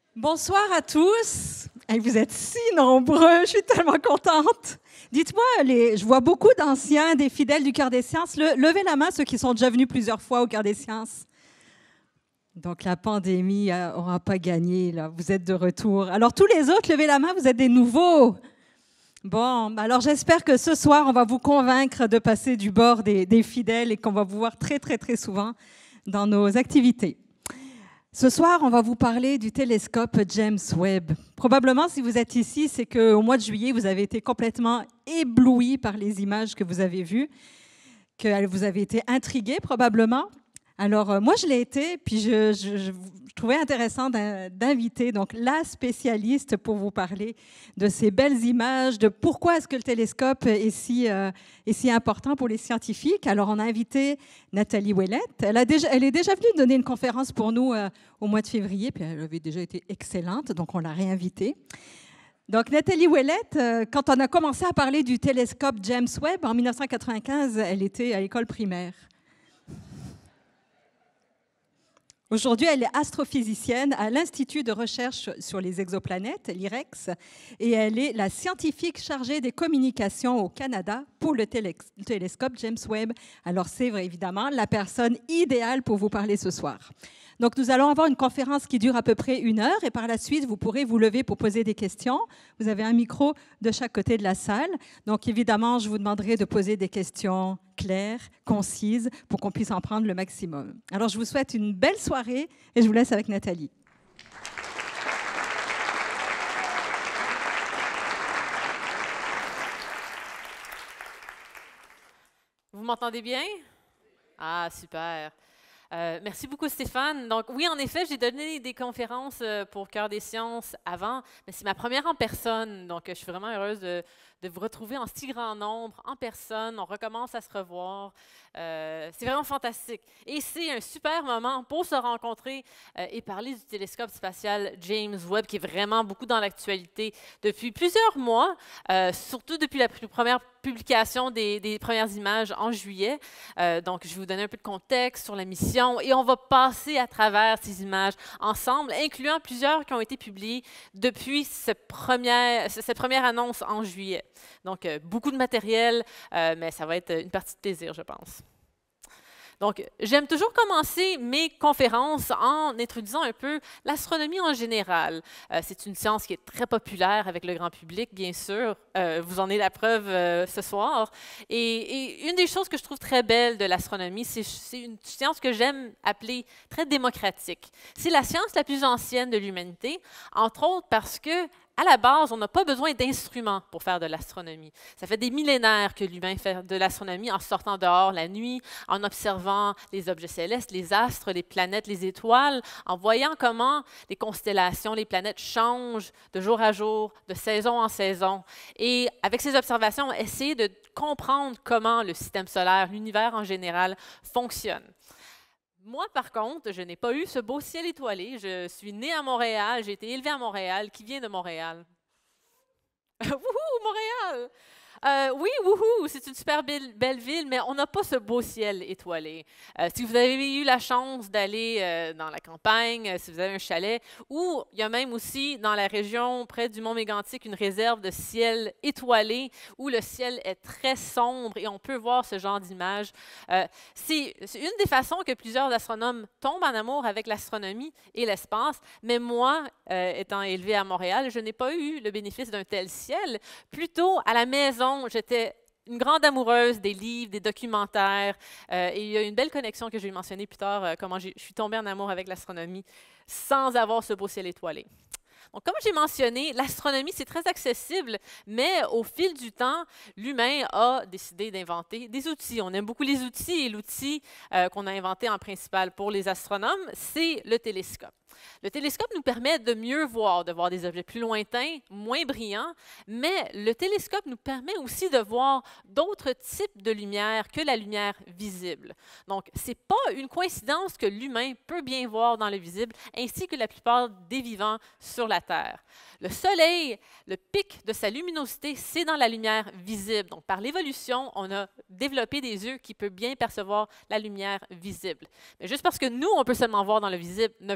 Bonsoir à tous. Hey, vous êtes si nombreux, je suis tellement contente. Dites-moi, je vois beaucoup d'anciens, des fidèles du Cœur des Sciences. Levez la main ceux qui sont déjà venus plusieurs fois au Cœur des Sciences. Donc la pandémie n'aura pas gagné, là. Vous êtes de retour. Alors tous les autres, levez la main, vous êtes des nouveaux. Bon, alors j'espère que ce soir, on va vous convaincre de passer du bord des fidèles et qu'on va vous voir très, très, très souvent dans nos activités. Ce soir, on va vous parler du télescope James Webb. Probablement, si vous êtes ici, c'est qu'au mois de juillet, vous avez été complètement ébloui par les images que vous avez vues, que vous avez été intrigué probablement. Alors, moi, je l'ai été, puis je trouvais intéressant d'inviter donc la spécialiste pour vous parler de ces belles images, de pourquoi est-ce que le télescope est si important pour les scientifiques. Alors, on a invité Nathalie Ouellette. Elle est déjà venue donner une conférence pour nous au mois de février, puis elle avait déjà été excellente, donc on l'a réinvitée. Donc, Nathalie Ouellette, quand on a commencé à parler du télescope James Webb en 1995, elle était à l'école primaire. Aujourd'hui, elle est astrophysicienne à l'Institut de recherche sur les exoplanètes, l'IREX, et elle est la scientifique chargée des communications au Canada pour le télescope James Webb. Alors, c'est évidemment la personne idéale pour vous parler ce soir. Donc, nous allons avoir une conférence qui dure à peu près 1 heure et par la suite, vous pourrez vous lever pour poser des questions. Vous avez un micro de chaque côté de la salle. Donc, évidemment, je vous demanderai de poser des questions claires, concises, pour qu'on puisse en prendre le maximum. Alors, je vous souhaite une belle soirée et je vous laisse avec Nathalie. Vous m'entendez bien? Ah, super. Merci beaucoup, Stéphane. Donc, oui, en effet, j'ai donné des conférences pour Cœur des Sciences avant, mais c'est ma première en personne. Donc, je suis vraiment heureuse de vous retrouver en si grand nombre, en personne. On recommence à se revoir. C'est vraiment fantastique. Et c'est un super moment pour se rencontrer et parler du télescope spatial James Webb, qui est vraiment beaucoup dans l'actualité depuis plusieurs mois, surtout depuis la première publication des premières images en juillet. Donc, je vais vous donner un peu de contexte sur la mission et on va passer à travers ces images ensemble, incluant plusieurs qui ont été publiées depuis cette première annonce en juillet. Donc, beaucoup de matériel, mais ça va être une partie de plaisir, je pense. Donc, j'aime toujours commencer mes conférences en introduisant un peu l'astronomie en général. C'est une science qui est très populaire avec le grand public, bien sûr. Vous en êtes la preuve ce soir. Et une des choses que je trouve très belle de l'astronomie, c'est une science que j'aime appeler très démocratique. C'est la science la plus ancienne de l'humanité, entre autres parce que à la base, on n'a pas besoin d'instruments pour faire de l'astronomie. Ça fait des millénaires que l'humain fait de l'astronomie en sortant dehors la nuit, en observant les objets célestes, les astres, les planètes, les étoiles, en voyant comment les constellations, les planètes changent de jour à jour, de saison en saison. Et avec ces observations, essayer de comprendre comment le système solaire, l'univers en général, fonctionne. Moi, par contre, je n'ai pas eu ce beau ciel étoilé. Je suis née à Montréal, j'ai été élevée à Montréal. Qui vient de Montréal? Wouhou, Montréal! Oui, wouhou, c'est une super belle ville, mais on n'a pas ce beau ciel étoilé. Si vous avez eu la chance d'aller dans la campagne, si vous avez un chalet, ou il y a même aussi dans la région près du Mont Mégantic une réserve de ciel étoilé où le ciel est très sombre et on peut voir ce genre d'image. C'est une des façons que plusieurs astronomes tombent en amour avec l'astronomie et l'espace, mais moi, étant élevée à Montréal, je n'ai pas eu le bénéfice d'un tel ciel. Plutôt à la maison, j'étais une grande amoureuse des livres, des documentaires, et il y a une belle connexion que je vais mentionner plus tard, comment je suis tombée en amour avec l'astronomie sans avoir ce beau ciel étoilé. Donc, comme j'ai mentionné, l'astronomie, c'est très accessible, mais au fil du temps, l'humain a décidé d'inventer des outils. On aime beaucoup les outils, et l'outil qu'on a inventé en principal pour les astronomes, c'est le télescope. Le télescope nous permet de mieux voir, de voir des objets plus lointains, moins brillants, mais le télescope nous permet aussi de voir d'autres types de lumière que la lumière visible. Donc, ce n'est pas une coïncidence que l'humain peut bien voir dans le visible, ainsi que la plupart des vivants sur la Terre. Le Soleil, le pic de sa luminosité, c'est dans la lumière visible. Donc, par l'évolution, on a développé des yeux qui peuvent bien percevoir la lumière visible. Mais juste parce que nous, on peut seulement voir dans le visible, ne veut pas dire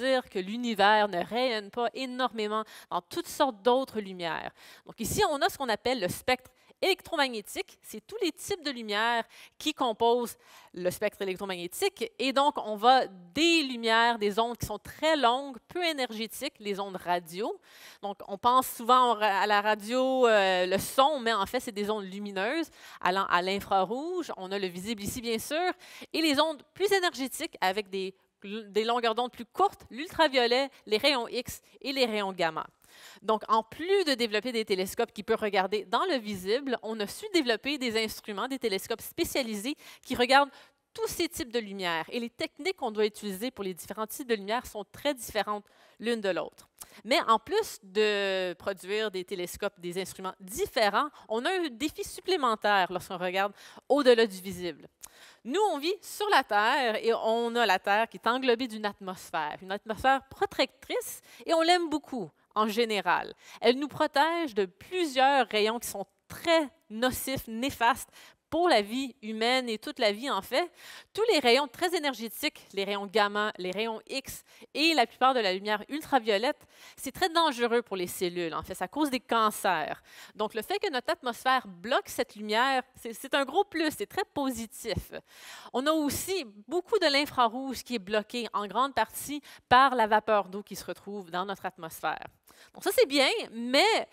dire que l'univers ne rayonne pas énormément dans toutes sortes d'autres lumières. Donc ici, on a ce qu'on appelle le spectre électromagnétique. C'est tous les types de lumière qui composent le spectre électromagnétique. Et donc, on va des lumières, des ondes qui sont très longues, peu énergétiques, les ondes radio. Donc, on pense souvent à la radio, le son, mais en fait, c'est des ondes lumineuses allant à l'infrarouge. On a le visible ici, bien sûr. Et les ondes plus énergétiques avec des longueurs d'onde plus courtes, l'ultraviolet, les rayons X et les rayons gamma. Donc, en plus de développer des télescopes qui peuvent regarder dans le visible, on a su développer des instruments, des télescopes spécialisés qui regardent tous ces types de lumière. Et les techniques qu'on doit utiliser pour les différents types de lumière sont très différentes l'une de l'autre. Mais en plus de produire des télescopes, des instruments différents, on a un défi supplémentaire lorsqu'on regarde au-delà du visible. Nous, on vit sur la Terre et on a la Terre qui est englobée d'une atmosphère protectrice et on l'aime beaucoup en général. Elle nous protège de plusieurs rayons qui sont très nocifs, néfastes pour la vie humaine et toute la vie, en fait. Tous les rayons très énergétiques, les rayons gamma, les rayons X et la plupart de la lumière ultraviolette, c'est très dangereux pour les cellules. En fait, ça cause des cancers. Donc, le fait que notre atmosphère bloque cette lumière, c'est un gros plus, c'est très positif. On a aussi beaucoup de l'infrarouge qui est bloqué en grande partie par la vapeur d'eau qui se retrouve dans notre atmosphère. Donc ça, c'est bien, mais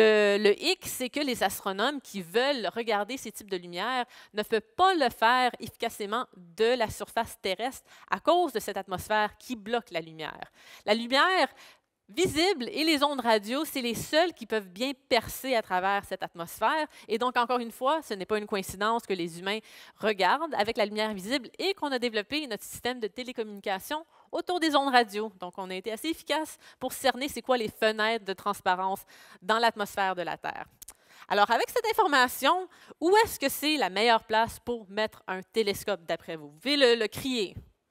le hic, c'est que les astronomes qui veulent regarder ces types de lumière ne peuvent pas le faire efficacement de la surface terrestre à cause de cette atmosphère qui bloque la lumière. La lumière visible et les ondes radio, c'est les seuls qui peuvent bien percer à travers cette atmosphère. Et donc, encore une fois, ce n'est pas une coïncidence que les humains regardent avec la lumière visible et qu'on a développé notre système de télécommunication autour des ondes radio. Donc, on a été assez efficace pour cerner c'est quoi les fenêtres de transparence dans l'atmosphère de la Terre. Alors, avec cette information, où est-ce que c'est la meilleure place pour mettre un télescope d'après vous? Vous pouvez le crier.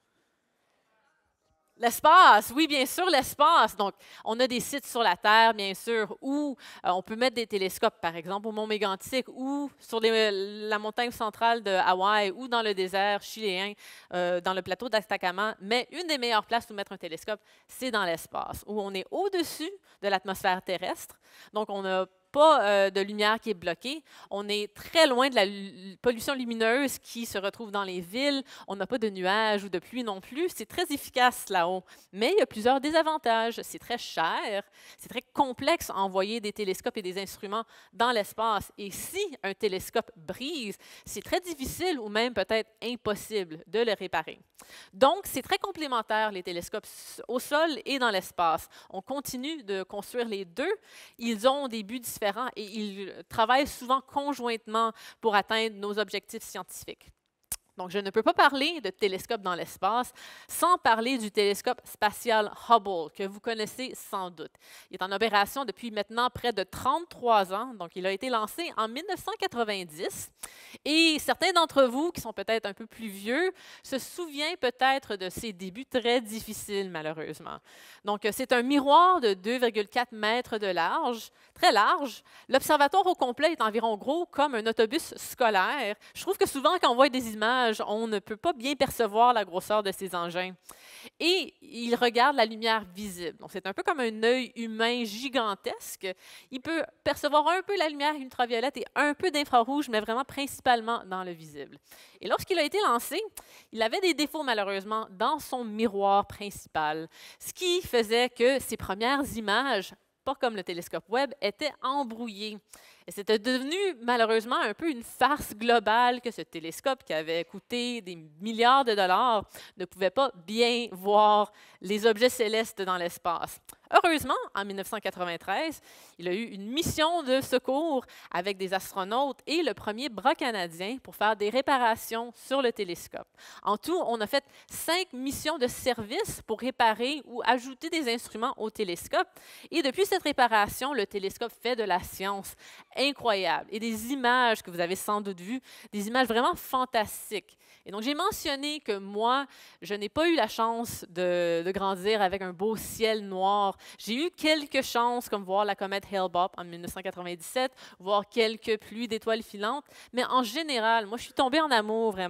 L'espace, oui, bien sûr, l'espace. Donc, on a des sites sur la Terre, bien sûr, où on peut mettre des télescopes, par exemple, au Mont Mégantic ou sur la montagne centrale de Hawaï ou dans le désert chiléen, dans le plateau d'Atacama. Mais une des meilleures places pour mettre un télescope, c'est dans l'espace, où on est au-dessus de l'atmosphère terrestre. Donc, on n'a pas de lumière qui est bloquée. On est très loin de la pollution lumineuse qui se retrouve dans les villes. On n'a pas de nuages ou de pluie non plus. C'est très efficace là-haut. Mais il y a plusieurs désavantages. C'est très cher. C'est très complexe à envoyer des télescopes et des instruments dans l'espace. Et si un télescope brise, c'est très difficile ou même peut-être impossible de le réparer. Donc, c'est très complémentaire, les télescopes au sol et dans l'espace. On continue de construire les deux. Ils ont des buts différents et ils travaillent souvent conjointement pour atteindre nos objectifs scientifiques. Donc, je ne peux pas parler de télescope dans l'espace sans parler du télescope spatial Hubble, que vous connaissez sans doute. Il est en opération depuis maintenant près de 33 ans, donc il a été lancé en 1990. Et certains d'entre vous, qui sont peut-être un peu plus vieux, se souviennent peut-être de ses débuts très difficiles, malheureusement. Donc, c'est un miroir de 2,4 mètres de large, très large. L'observatoire au complet est environ gros comme un autobus scolaire. Je trouve que souvent, quand on voit des images, on ne peut pas bien percevoir la grosseur de ces engins. Et il regarde la lumière visible. Donc, c'est un peu comme un œil humain gigantesque. Il peut percevoir un peu la lumière ultraviolette et un peu d'infrarouge, mais vraiment principalement dans le visible. Et lorsqu'il a été lancé, il avait des défauts malheureusement dans son miroir principal, ce qui faisait que ses premières images, pas comme le télescope Webb, étaient embrouillées. Et c'était devenu malheureusement un peu une farce globale que ce télescope qui avait coûté des milliards de dollars ne pouvait pas bien voir les objets célestes dans l'espace. Heureusement, en 1993, il a eu une mission de secours avec des astronautes et le premier bras canadien pour faire des réparations sur le télescope. En tout, on a fait 5 missions de service pour réparer ou ajouter des instruments au télescope. Et depuis cette réparation, le télescope fait de la science incroyable. Et des images que vous avez sans doute vues, des images vraiment fantastiques. Et donc, j'ai mentionné que moi, je n'ai pas eu la chance de grandir avec un beau ciel noir. J'ai eu quelques chances, comme voir la comète Hale-Bopp en 1997, voir quelques pluies d'étoiles filantes, mais en général, moi, je suis tombée en amour vraiment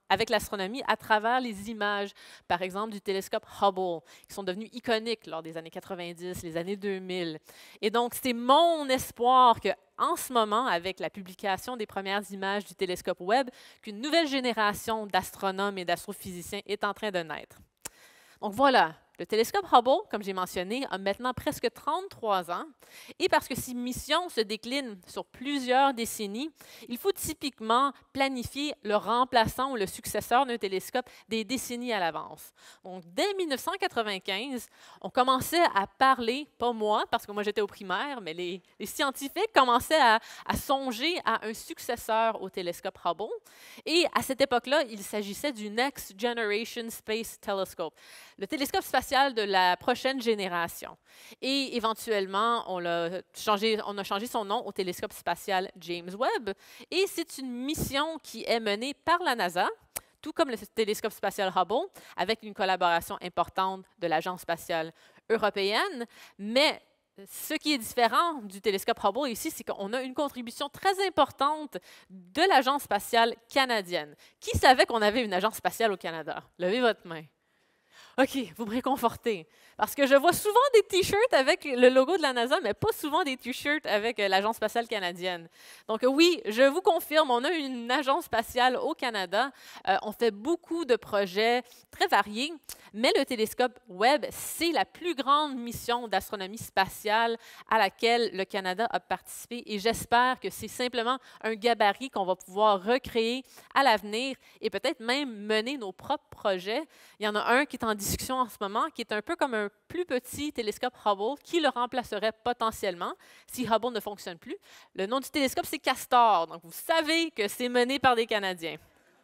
avec l'astronomie à travers les images, par exemple du télescope Hubble, qui sont devenus iconiques lors des années 90, les années 2000. Et donc, c'est mon espoir qu'en ce moment, avec la publication des premières images du télescope Webb, qu'une nouvelle génération d'astronomes et d'astrophysiciens est en train de naître. Donc voilà, le télescope Hubble, comme j'ai mentionné, a maintenant presque 33 ans. Et parce que ces missions se déclinent sur plusieurs décennies, il faut typiquement planifier le remplaçant ou le successeur d'un télescope des décennies à l'avance. Donc, dès 1995, on commençait à parler, pas moi, parce que moi j'étais au primaire, mais les scientifiques commençaient à songer à un successeur au télescope Hubble. Et à cette époque-là, il s'agissait du Next Generation Space Telescope, le télescope spatial de la prochaine génération. Et éventuellement, on a changé son nom au télescope spatial James Webb. Et c'est une mission qui est menée par la NASA, tout comme le télescope spatial Hubble, avec une collaboration importante de l'Agence spatiale européenne. Mais ce qui est différent du télescope Hubble ici, c'est qu'on a une contribution très importante de l'Agence spatiale canadienne. Qui savait qu'on avait une agence spatiale au Canada? Levez votre main. OK, vous me réconfortez. Parce que je vois souvent des T-shirts avec le logo de la NASA, mais pas souvent des T-shirts avec l'Agence spatiale canadienne. Donc oui, je vous confirme, on a une agence spatiale au Canada. On fait beaucoup de projets très variés, mais le télescope Webb, c'est la plus grande mission d'astronomie spatiale à laquelle le Canada a participé. Et j'espère que c'est simplement un gabarit qu'on va pouvoir recréer à l'avenir et peut-être même mener nos propres projets. Il y en a un qui est en discussion en ce moment, qui est un peu comme un plus petit télescope Hubble qui le remplacerait potentiellement si Hubble ne fonctionne plus. Le nom du télescope, c'est Castor. Donc, vous savez que c'est mené par des Canadiens.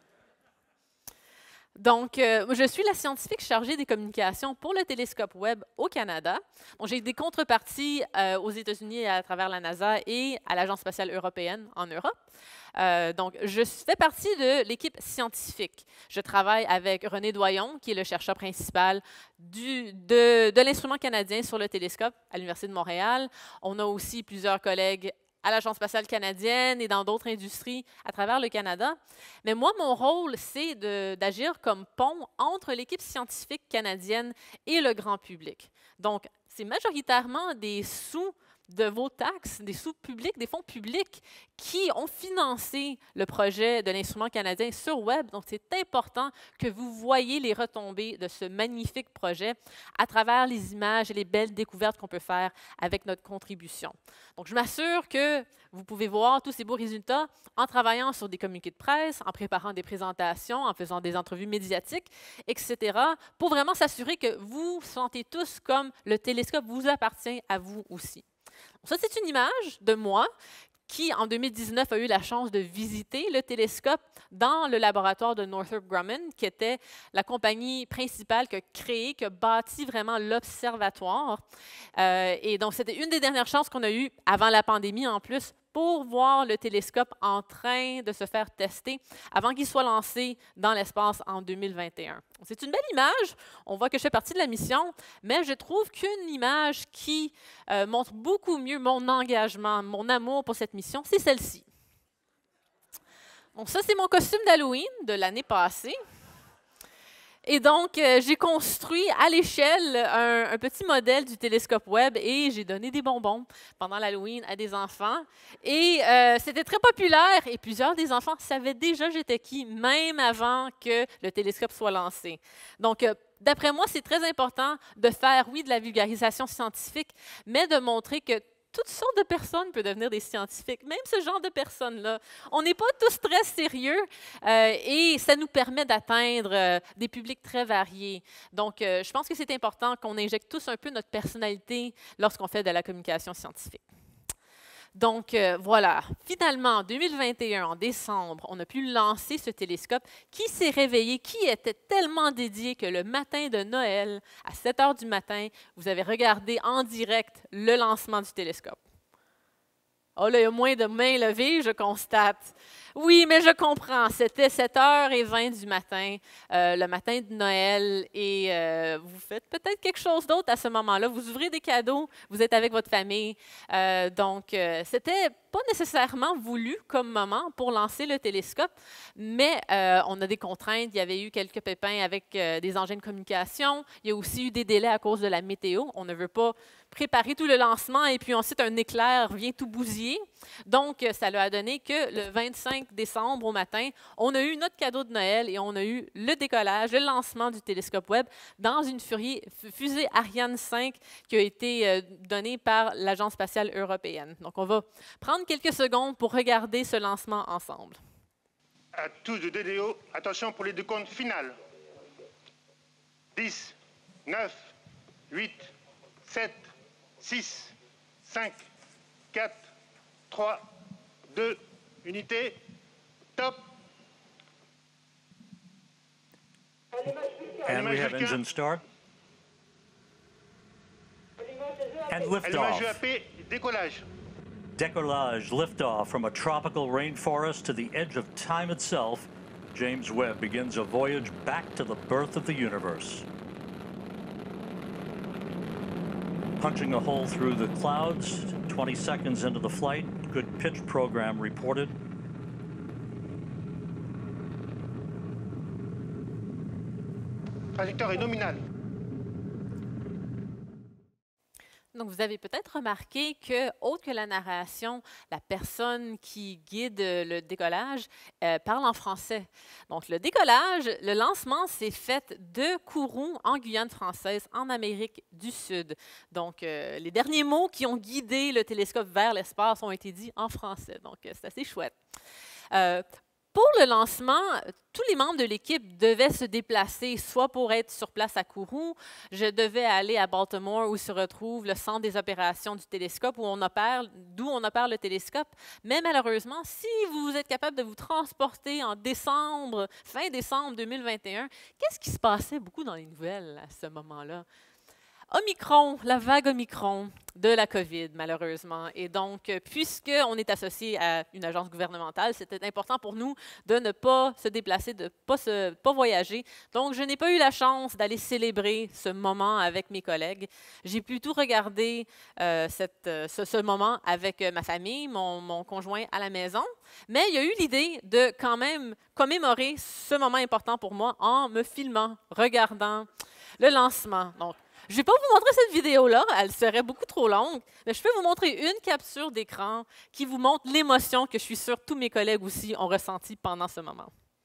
Donc, je suis la scientifique chargée des communications pour le télescope Webb au Canada. J'ai des contreparties aux États-Unis à travers la NASA et à l'Agence spatiale européenne en Europe. Donc, je fais partie de l'équipe scientifique. Je travaille avec René Doyon, qui est le chercheur principal de l'instrument canadien sur le télescope à l'Université de Montréal. On a aussi plusieurs collègues à l'Agence spatiale canadienne et dans d'autres industries à travers le Canada. Mais moi, mon rôle, c'est d'agir comme pont entre l'équipe scientifique canadienne et le grand public. Donc, c'est majoritairement des sous de vos taxes, des sous publics, des fonds publics qui ont financé le projet de l'instrument canadien sur Webb. Donc, c'est important que vous voyez les retombées de ce magnifique projet à travers les images et les belles découvertes qu'on peut faire avec notre contribution. Donc, je m'assure que vous pouvez voir tous ces beaux résultats en travaillant sur des communiqués de presse, en préparant des présentations, en faisant des entrevues médiatiques, etc., pour vraiment s'assurer que vous sentez tous comme le télescope vous appartient à vous aussi. Ça, c'est une image de moi qui, en 2019, a eu la chance de visiter le télescope dans le laboratoire de Northrop Grumman, qui était la compagnie principale qui a créé, qui a bâti vraiment l'observatoire. Et donc, c'était une des dernières chances qu'on a eues avant la pandémie, en plus, pour voir le télescope en train de se faire tester avant qu'il soit lancé dans l'espace en 2021. C'est une belle image. On voit que je fais partie de la mission, mais je trouve qu'une image qui montre beaucoup mieux mon engagement, mon amour pour cette mission, c'est celle-ci. Donc ça, c'est mon costume d'Halloween de l'année passée. Et donc, j'ai construit à l'échelle un petit modèle du télescope Webb et j'ai donné des bonbons pendant l'Halloween à des enfants. Et c'était très populaire et plusieurs des enfants savaient déjà j'étais qui, même avant que le télescope soit lancé. Donc, d'après moi, c'est très important de faire, oui, de la vulgarisation scientifique, mais de montrer que toutes sortes de personnes peuvent devenir des scientifiques, même ce genre de personnes-là. On n'est pas tous très sérieux et ça nous permet d'atteindre des publics très variés. Donc, je pense que c'est important qu'on injecte tous un peu notre personnalité lorsqu'on fait de la communication scientifique. Donc, voilà. Finalement, en 2021, en décembre, on a pu lancer ce télescope qui s'est réveillé, qui était tellement dédié que le matin de Noël, à 7 heures du matin, vous avez regardé en direct le lancement du télescope. Oh là, il y a moins de mains levées, je constate. Oui, mais je comprends. C'était 7h20 du matin, le matin de Noël, et vous faites peut-être quelque chose d'autre à ce moment-là. Vous ouvrez des cadeaux, vous êtes avec votre famille. Donc, c'était pas nécessairement voulu comme moment pour lancer le télescope, mais on a des contraintes. Il y avait eu quelques pépins avec des engins de communication. Il y a aussi eu des délais à cause de la météo. On ne veut pas préparer tout le lancement et puis ensuite un éclair vient tout bousiller. Donc, ça a donné que le 25 décembre au matin, on a eu notre cadeau de Noël et on a eu le décollage, le lancement du télescope Webb dans une fusée Ariane 5 qui a été donnée par l'Agence spatiale européenne. Donc, on va prendre quelques secondes pour regarder ce lancement ensemble. À tous de DDO, attention pour les décomptes finales. 10, 9, 8, 7, 6, 5, 4, 3, 2, unité, top. And we have engine start. And Allumage liftoff. EAP, décollage. Decollage, liftoff from a tropical rainforest to the edge of time itself. James Webb begins a voyage back to the birth of the universe. Punching a hole through the clouds, 20 seconds into the flight. Good pitch program reported. Trajectoire est nominale. Donc, vous avez peut-être remarqué que, autre que la narration, la personne qui guide le décollage parle en français. Donc, le décollage, le lancement s'est fait de Kourou, en Guyane française, en Amérique du Sud. Donc, les derniers mots qui ont guidé le télescope vers l'espace ont été dits en français. Donc, c'est assez chouette. Pour le lancement, tous les membres de l'équipe devaient se déplacer, soit pour être sur place à Kourou. Je devais aller à Baltimore, où se retrouve le centre des opérations du télescope, d'où on opère le télescope. Mais malheureusement, si vous êtes capable de vous transporter en décembre, fin décembre 2021, qu'est-ce qui se passait beaucoup dans les nouvelles à ce moment-là? Omicron, la vague Omicron de la COVID, malheureusement. Et donc, puisqu'on est associé à une agence gouvernementale, c'était important pour nous de ne pas se déplacer, de ne pas voyager. Donc, je n'ai pas eu la chance d'aller célébrer ce moment avec mes collègues. J'ai plutôt regardé ce moment avec ma famille, mon conjoint à la maison. Mais il y a eu l'idée de quand même commémorer ce moment important pour moi en me filmant, regardant le lancement. Donc, je ne vais pas vous montrer cette vidéo-là, elle serait beaucoup trop longue, mais je peux vous montrer une capture d'écran qui vous montre l'émotion que je suis sûre tous mes collègues aussi ont ressentie pendant ce moment.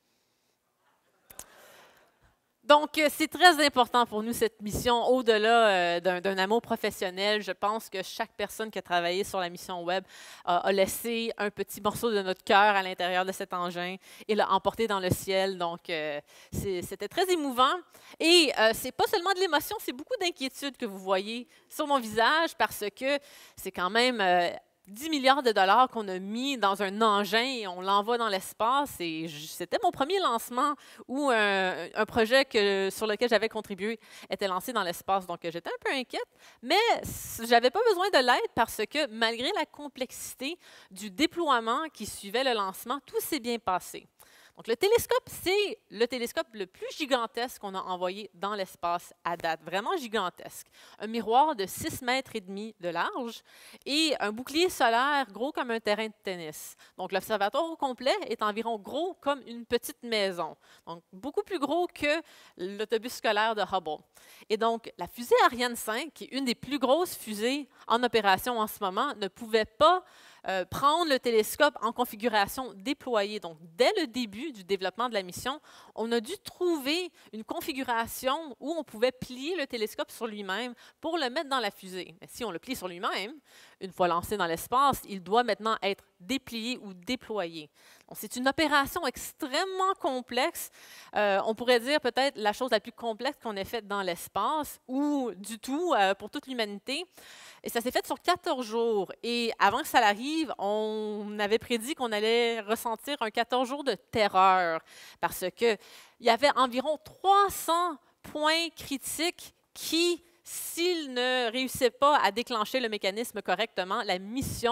Donc, c'est très important pour nous, cette mission, au-delà d'un amour professionnel. Je pense que chaque personne qui a travaillé sur la mission Webb a laissé un petit morceau de notre cœur à l'intérieur de cet engin et l'a emporté dans le ciel. Donc, c'était très émouvant. Et c'est pas seulement de l'émotion, c'est beaucoup d'inquiétude que vous voyez sur mon visage parce que c'est quand même 10 milliards de dollars qu'on a mis dans un engin et on l'envoie dans l'espace. Et c'était mon premier lancement où un projet sur lequel j'avais contribué était lancé dans l'espace. Donc, j'étais un peu inquiète, mais je n'avais pas besoin de l'aide parce que malgré la complexité du déploiement qui suivait le lancement, tout s'est bien passé. Donc, le télescope, c'est le télescope le plus gigantesque qu'on a envoyé dans l'espace à date, vraiment gigantesque. Un miroir de 6,5 mètres de large et un bouclier solaire gros comme un terrain de tennis. Donc, l'observatoire au complet est environ gros comme une petite maison, donc beaucoup plus gros que l'autobus scolaire de Hubble. Et donc, la fusée Ariane 5, qui est une des plus grosses fusées en opération en ce moment, ne pouvait pas prendre le télescope en configuration déployée. Donc, dès le début du développement de la mission, on a dû trouver une configuration où on pouvait plier le télescope sur lui-même pour le mettre dans la fusée. Mais si on le plie sur lui-même, une fois lancé dans l'espace, il doit maintenant être déplié ou déployé. C'est une opération extrêmement complexe. On pourrait dire peut-être la chose la plus complexe qu'on ait faite dans l'espace ou du tout pour toute l'humanité. Et ça s'est fait sur 14 jours. Et avant que ça arrive, on avait prédit qu'on allait ressentir un 14 jours de terreur parce qu'il y avait environ 300 points critiques qui, s'ils ne réussissaient pas à déclencher le mécanisme correctement, la mission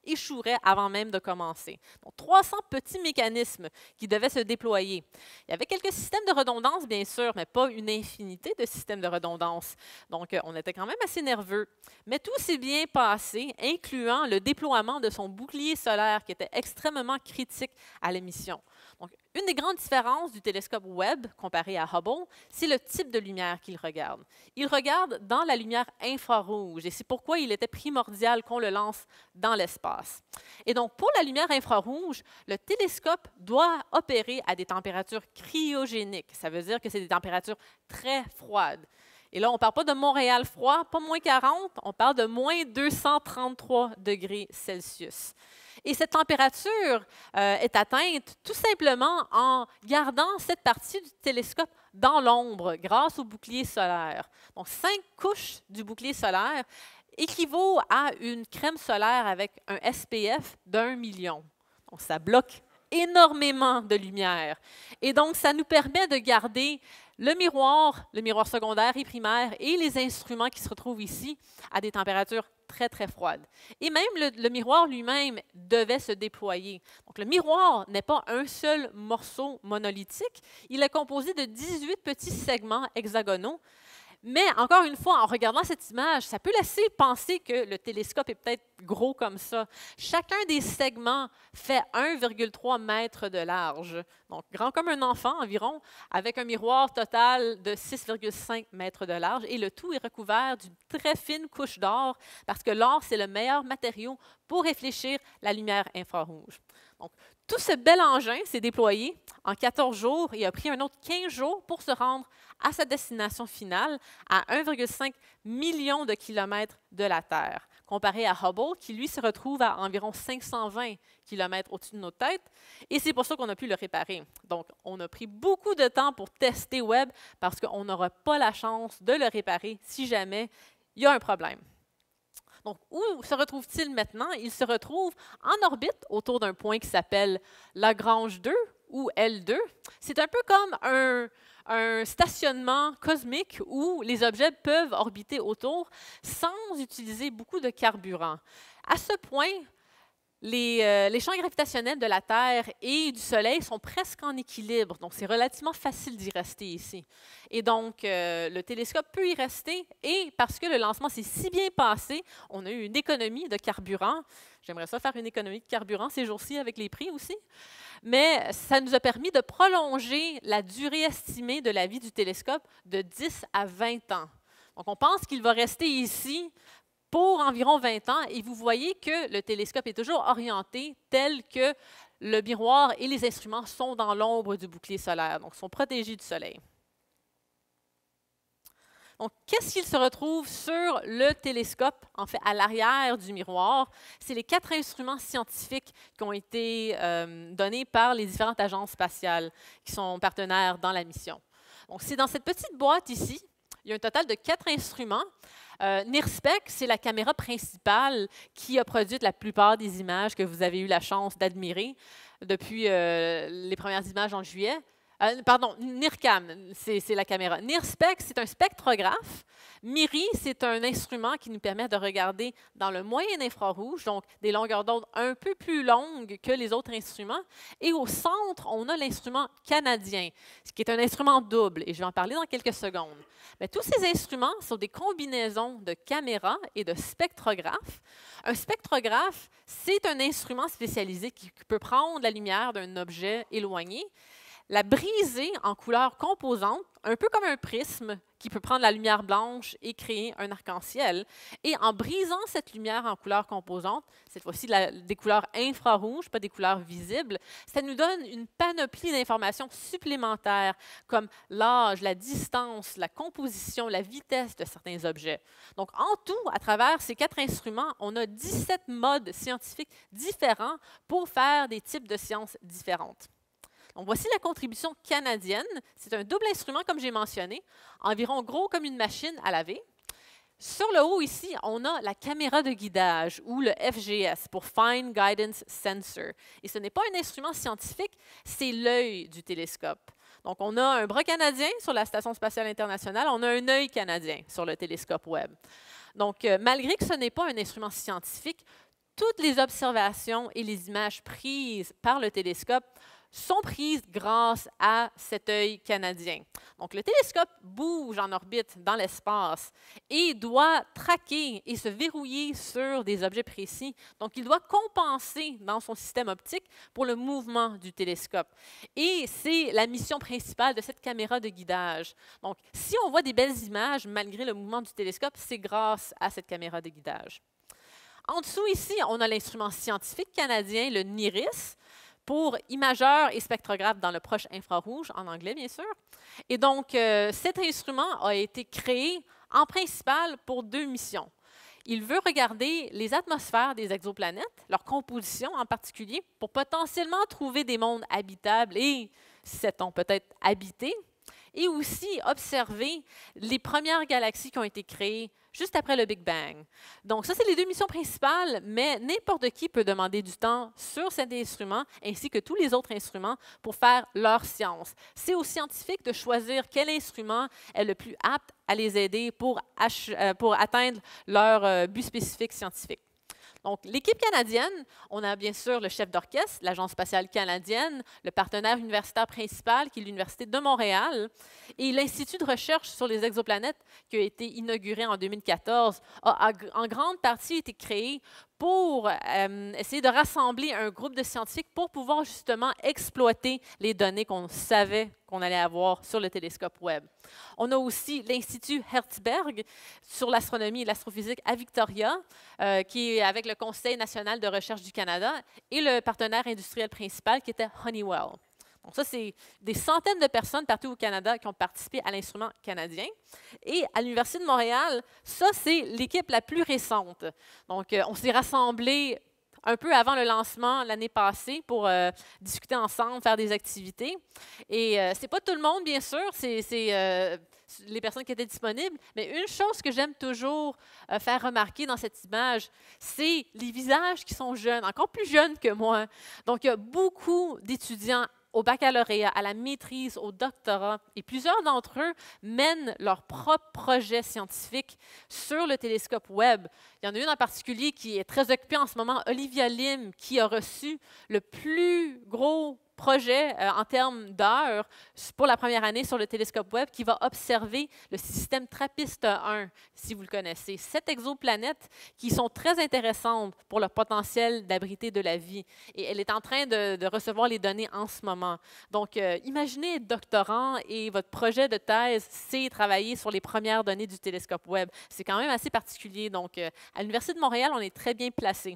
échouerait avant même de commencer. Donc, 300 petits mécanismes qui devaient se déployer. Il y avait quelques systèmes de redondance, bien sûr, mais pas une infinité de systèmes de redondance. Donc, on était quand même assez nerveux. Mais tout s'est bien passé, incluant le déploiement de son bouclier solaire qui était extrêmement critique à l'émission. Donc, une des grandes différences du télescope Webb comparé à Hubble, c'est le type de lumière qu'il regarde. Il regarde dans la lumière infrarouge et c'est pourquoi il était primordial qu'on le lance dans l'espace. Et donc, pour la lumière infrarouge, le télescope doit opérer à des températures cryogéniques. Ça veut dire que c'est des températures très froides. Et là, on ne parle pas de Montréal froid, pas moins 40, on parle de moins 233 degrés Celsius. Et cette température est atteinte tout simplement en gardant cette partie du télescope dans l'ombre grâce au bouclier solaire. Donc, 5 couches du bouclier solaire équivaut à une crème solaire avec un SPF d'1 million. Donc, ça bloque énormément de lumière. Et donc, ça nous permet de garder le miroir secondaire et primaire et les instruments qui se retrouvent ici à des températures très, très froides. Et même le miroir lui-même devait se déployer. Donc, le miroir n'est pas un seul morceau monolithique. Il est composé de 18 petits segments hexagonaux. Mais encore une fois, en regardant cette image, ça peut laisser penser que le télescope est peut-être gros comme ça. Chacun des segments fait 1,3 mètre de large, donc grand comme un enfant environ, avec un miroir total de 6,5 mètres de large. Et le tout est recouvert d'une très fine couche d'or, parce que l'or, c'est le meilleur matériau pour réfléchir la lumière infrarouge. Donc, tout ce bel engin s'est déployé en 14 jours et a pris un autre 15 jours pour se rendre à sa destination finale à 1,5 million de kilomètres de la Terre, comparé à Hubble, qui lui se retrouve à environ 520 kilomètres au-dessus de nos têtes, et c'est pour ça qu'on a pu le réparer. Donc, on a pris beaucoup de temps pour tester Webb parce qu'on n'aura pas la chance de le réparer si jamais il y a un problème. Donc, où se retrouve-t-il maintenant? Il se retrouve en orbite autour d'un point qui s'appelle Lagrange 2 ou L2. C'est un peu comme un stationnement cosmique où les objets peuvent orbiter autour sans utiliser beaucoup de carburant. À ce point, les champs gravitationnels de la Terre et du Soleil sont presque en équilibre, donc c'est relativement facile d'y rester ici. Et donc, le télescope peut y rester, et parce que le lancement s'est si bien passé, on a eu une économie de carburant. J'aimerais ça faire une économie de carburant ces jours-ci avec les prix aussi. Mais ça nous a permis de prolonger la durée estimée de la vie du télescope de 10 à 20 ans. Donc, on pense qu'il va rester ici pour environ 20 ans, et vous voyez que le télescope est toujours orienté tel que le miroir et les instruments sont dans l'ombre du bouclier solaire, donc sont protégés du soleil. Donc, qu'est-ce qu'il se retrouve sur le télescope, en fait, à l'arrière du miroir? C'est les 4 instruments scientifiques qui ont été donnés par les différentes agences spatiales qui sont partenaires dans la mission. Donc, c'est dans cette petite boîte ici. Il y a un total de 4 instruments. NIRSPEC, c'est la caméra principale qui a produit la plupart des images que vous avez eu la chance d'admirer depuis les premières images en juillet. Pardon, NIRCam, c'est la caméra. NIRSPEC, c'est un spectrographe. MIRI, c'est un instrument qui nous permet de regarder dans le moyen infrarouge, donc des longueurs d'onde un peu plus longues que les autres instruments. Et au centre, on a l'instrument canadien, ce qui est un instrument double, et je vais en parler dans quelques secondes. Mais tous ces instruments sont des combinaisons de caméras et de spectrographes. Un spectrographe, c'est un instrument spécialisé qui peut prendre la lumière d'un objet éloigné, la briser en couleurs composantes, un peu comme un prisme qui peut prendre la lumière blanche et créer un arc-en-ciel. Et en brisant cette lumière en couleurs composantes, cette fois-ci des couleurs infrarouges, pas des couleurs visibles, ça nous donne une panoplie d'informations supplémentaires comme l'âge, la distance, la composition, la vitesse de certains objets. Donc, en tout, à travers ces 4 instruments, on a 17 modes scientifiques différents pour faire des types de sciences différentes. Donc, voici la contribution canadienne. C'est un double instrument, comme j'ai mentionné, environ gros comme une machine à laver. Sur le haut, ici, on a la caméra de guidage, ou le FGS, pour Fine Guidance Sensor. Et ce n'est pas un instrument scientifique, c'est l'œil du télescope. Donc, on a un bras canadien sur la Station spatiale internationale, on a un œil canadien sur le télescope Webb. Donc, malgré que ce n'est pas un instrument scientifique, toutes les observations et les images prises par le télescope sont prises grâce à cet œil canadien. Donc, le télescope bouge en orbite dans l'espace et doit traquer et se verrouiller sur des objets précis. Donc, il doit compenser dans son système optique pour le mouvement du télescope. Et c'est la mission principale de cette caméra de guidage. Donc, si on voit des belles images malgré le mouvement du télescope, c'est grâce à cette caméra de guidage. En dessous, ici, on a l'instrument scientifique canadien, le NIRIS, pour imageurs et spectrographes dans le proche infrarouge, en anglais bien sûr. Et donc, cet instrument a été créé en principal pour 2 missions. Il veut regarder les atmosphères des exoplanètes, leur composition en particulier, pour potentiellement trouver des mondes habitables et, sait-on, peut-être habités, et aussi observer les premières galaxies qui ont été créées juste après le Big Bang. Donc, ça, c'est les 2 missions principales, mais n'importe qui peut demander du temps sur cet instrument, ainsi que tous les autres instruments, pour faire leur science. C'est aux scientifiques de choisir quel instrument est le plus apte à les aider pour atteindre leur but spécifique scientifique. Donc, l'équipe canadienne, on a bien sûr le chef d'orchestre, l'Agence spatiale canadienne, le partenaire universitaire principal, qui est l'Université de Montréal, et l'Institut de recherche sur les exoplanètes, qui a été inauguré en 2014, a en grande partie été créé pour essayer de rassembler un groupe de scientifiques pour pouvoir justement exploiter les données qu'on savait qu'on allait avoir sur le télescope Webb. On a aussi l'Institut Hertzberg sur l'astronomie et l'astrophysique à Victoria, qui est avec le Conseil national de recherche du Canada, et le partenaire industriel principal qui était Honeywell. Donc ça, c'est des centaines de personnes partout au Canada qui ont participé à l'instrument canadien. Et à l'Université de Montréal, ça, c'est l'équipe la plus récente. Donc, on s'est rassemblés un peu avant le lancement l'année passée pour discuter ensemble, faire des activités. Et ce n'est pas tout le monde, bien sûr, c'est les personnes qui étaient disponibles, mais une chose que j'aime toujours faire remarquer dans cette image, c'est les visages qui sont jeunes, encore plus jeunes que moi. Donc, il y a beaucoup d'étudiants au baccalauréat, à la maîtrise, au doctorat, et plusieurs d'entre eux mènent leur propre projet scientifique sur le télescope Webb. Il y en a une en particulier qui est très occupée en ce moment, Olivia Lim, qui a reçu le plus gros projet en termes d'heures pour la première année sur le télescope Webb qui va observer le système TRAPPIST-1, si vous le connaissez. 7 exoplanètes qui sont très intéressantes pour leur potentiel d'abriter de la vie. Et elle est en train de recevoir les données en ce moment. Donc, imaginez être doctorant et votre projet de thèse, c'est travailler sur les premières données du télescope Webb. C'est quand même assez particulier. Donc, à l'Université de Montréal, on est très bien placé.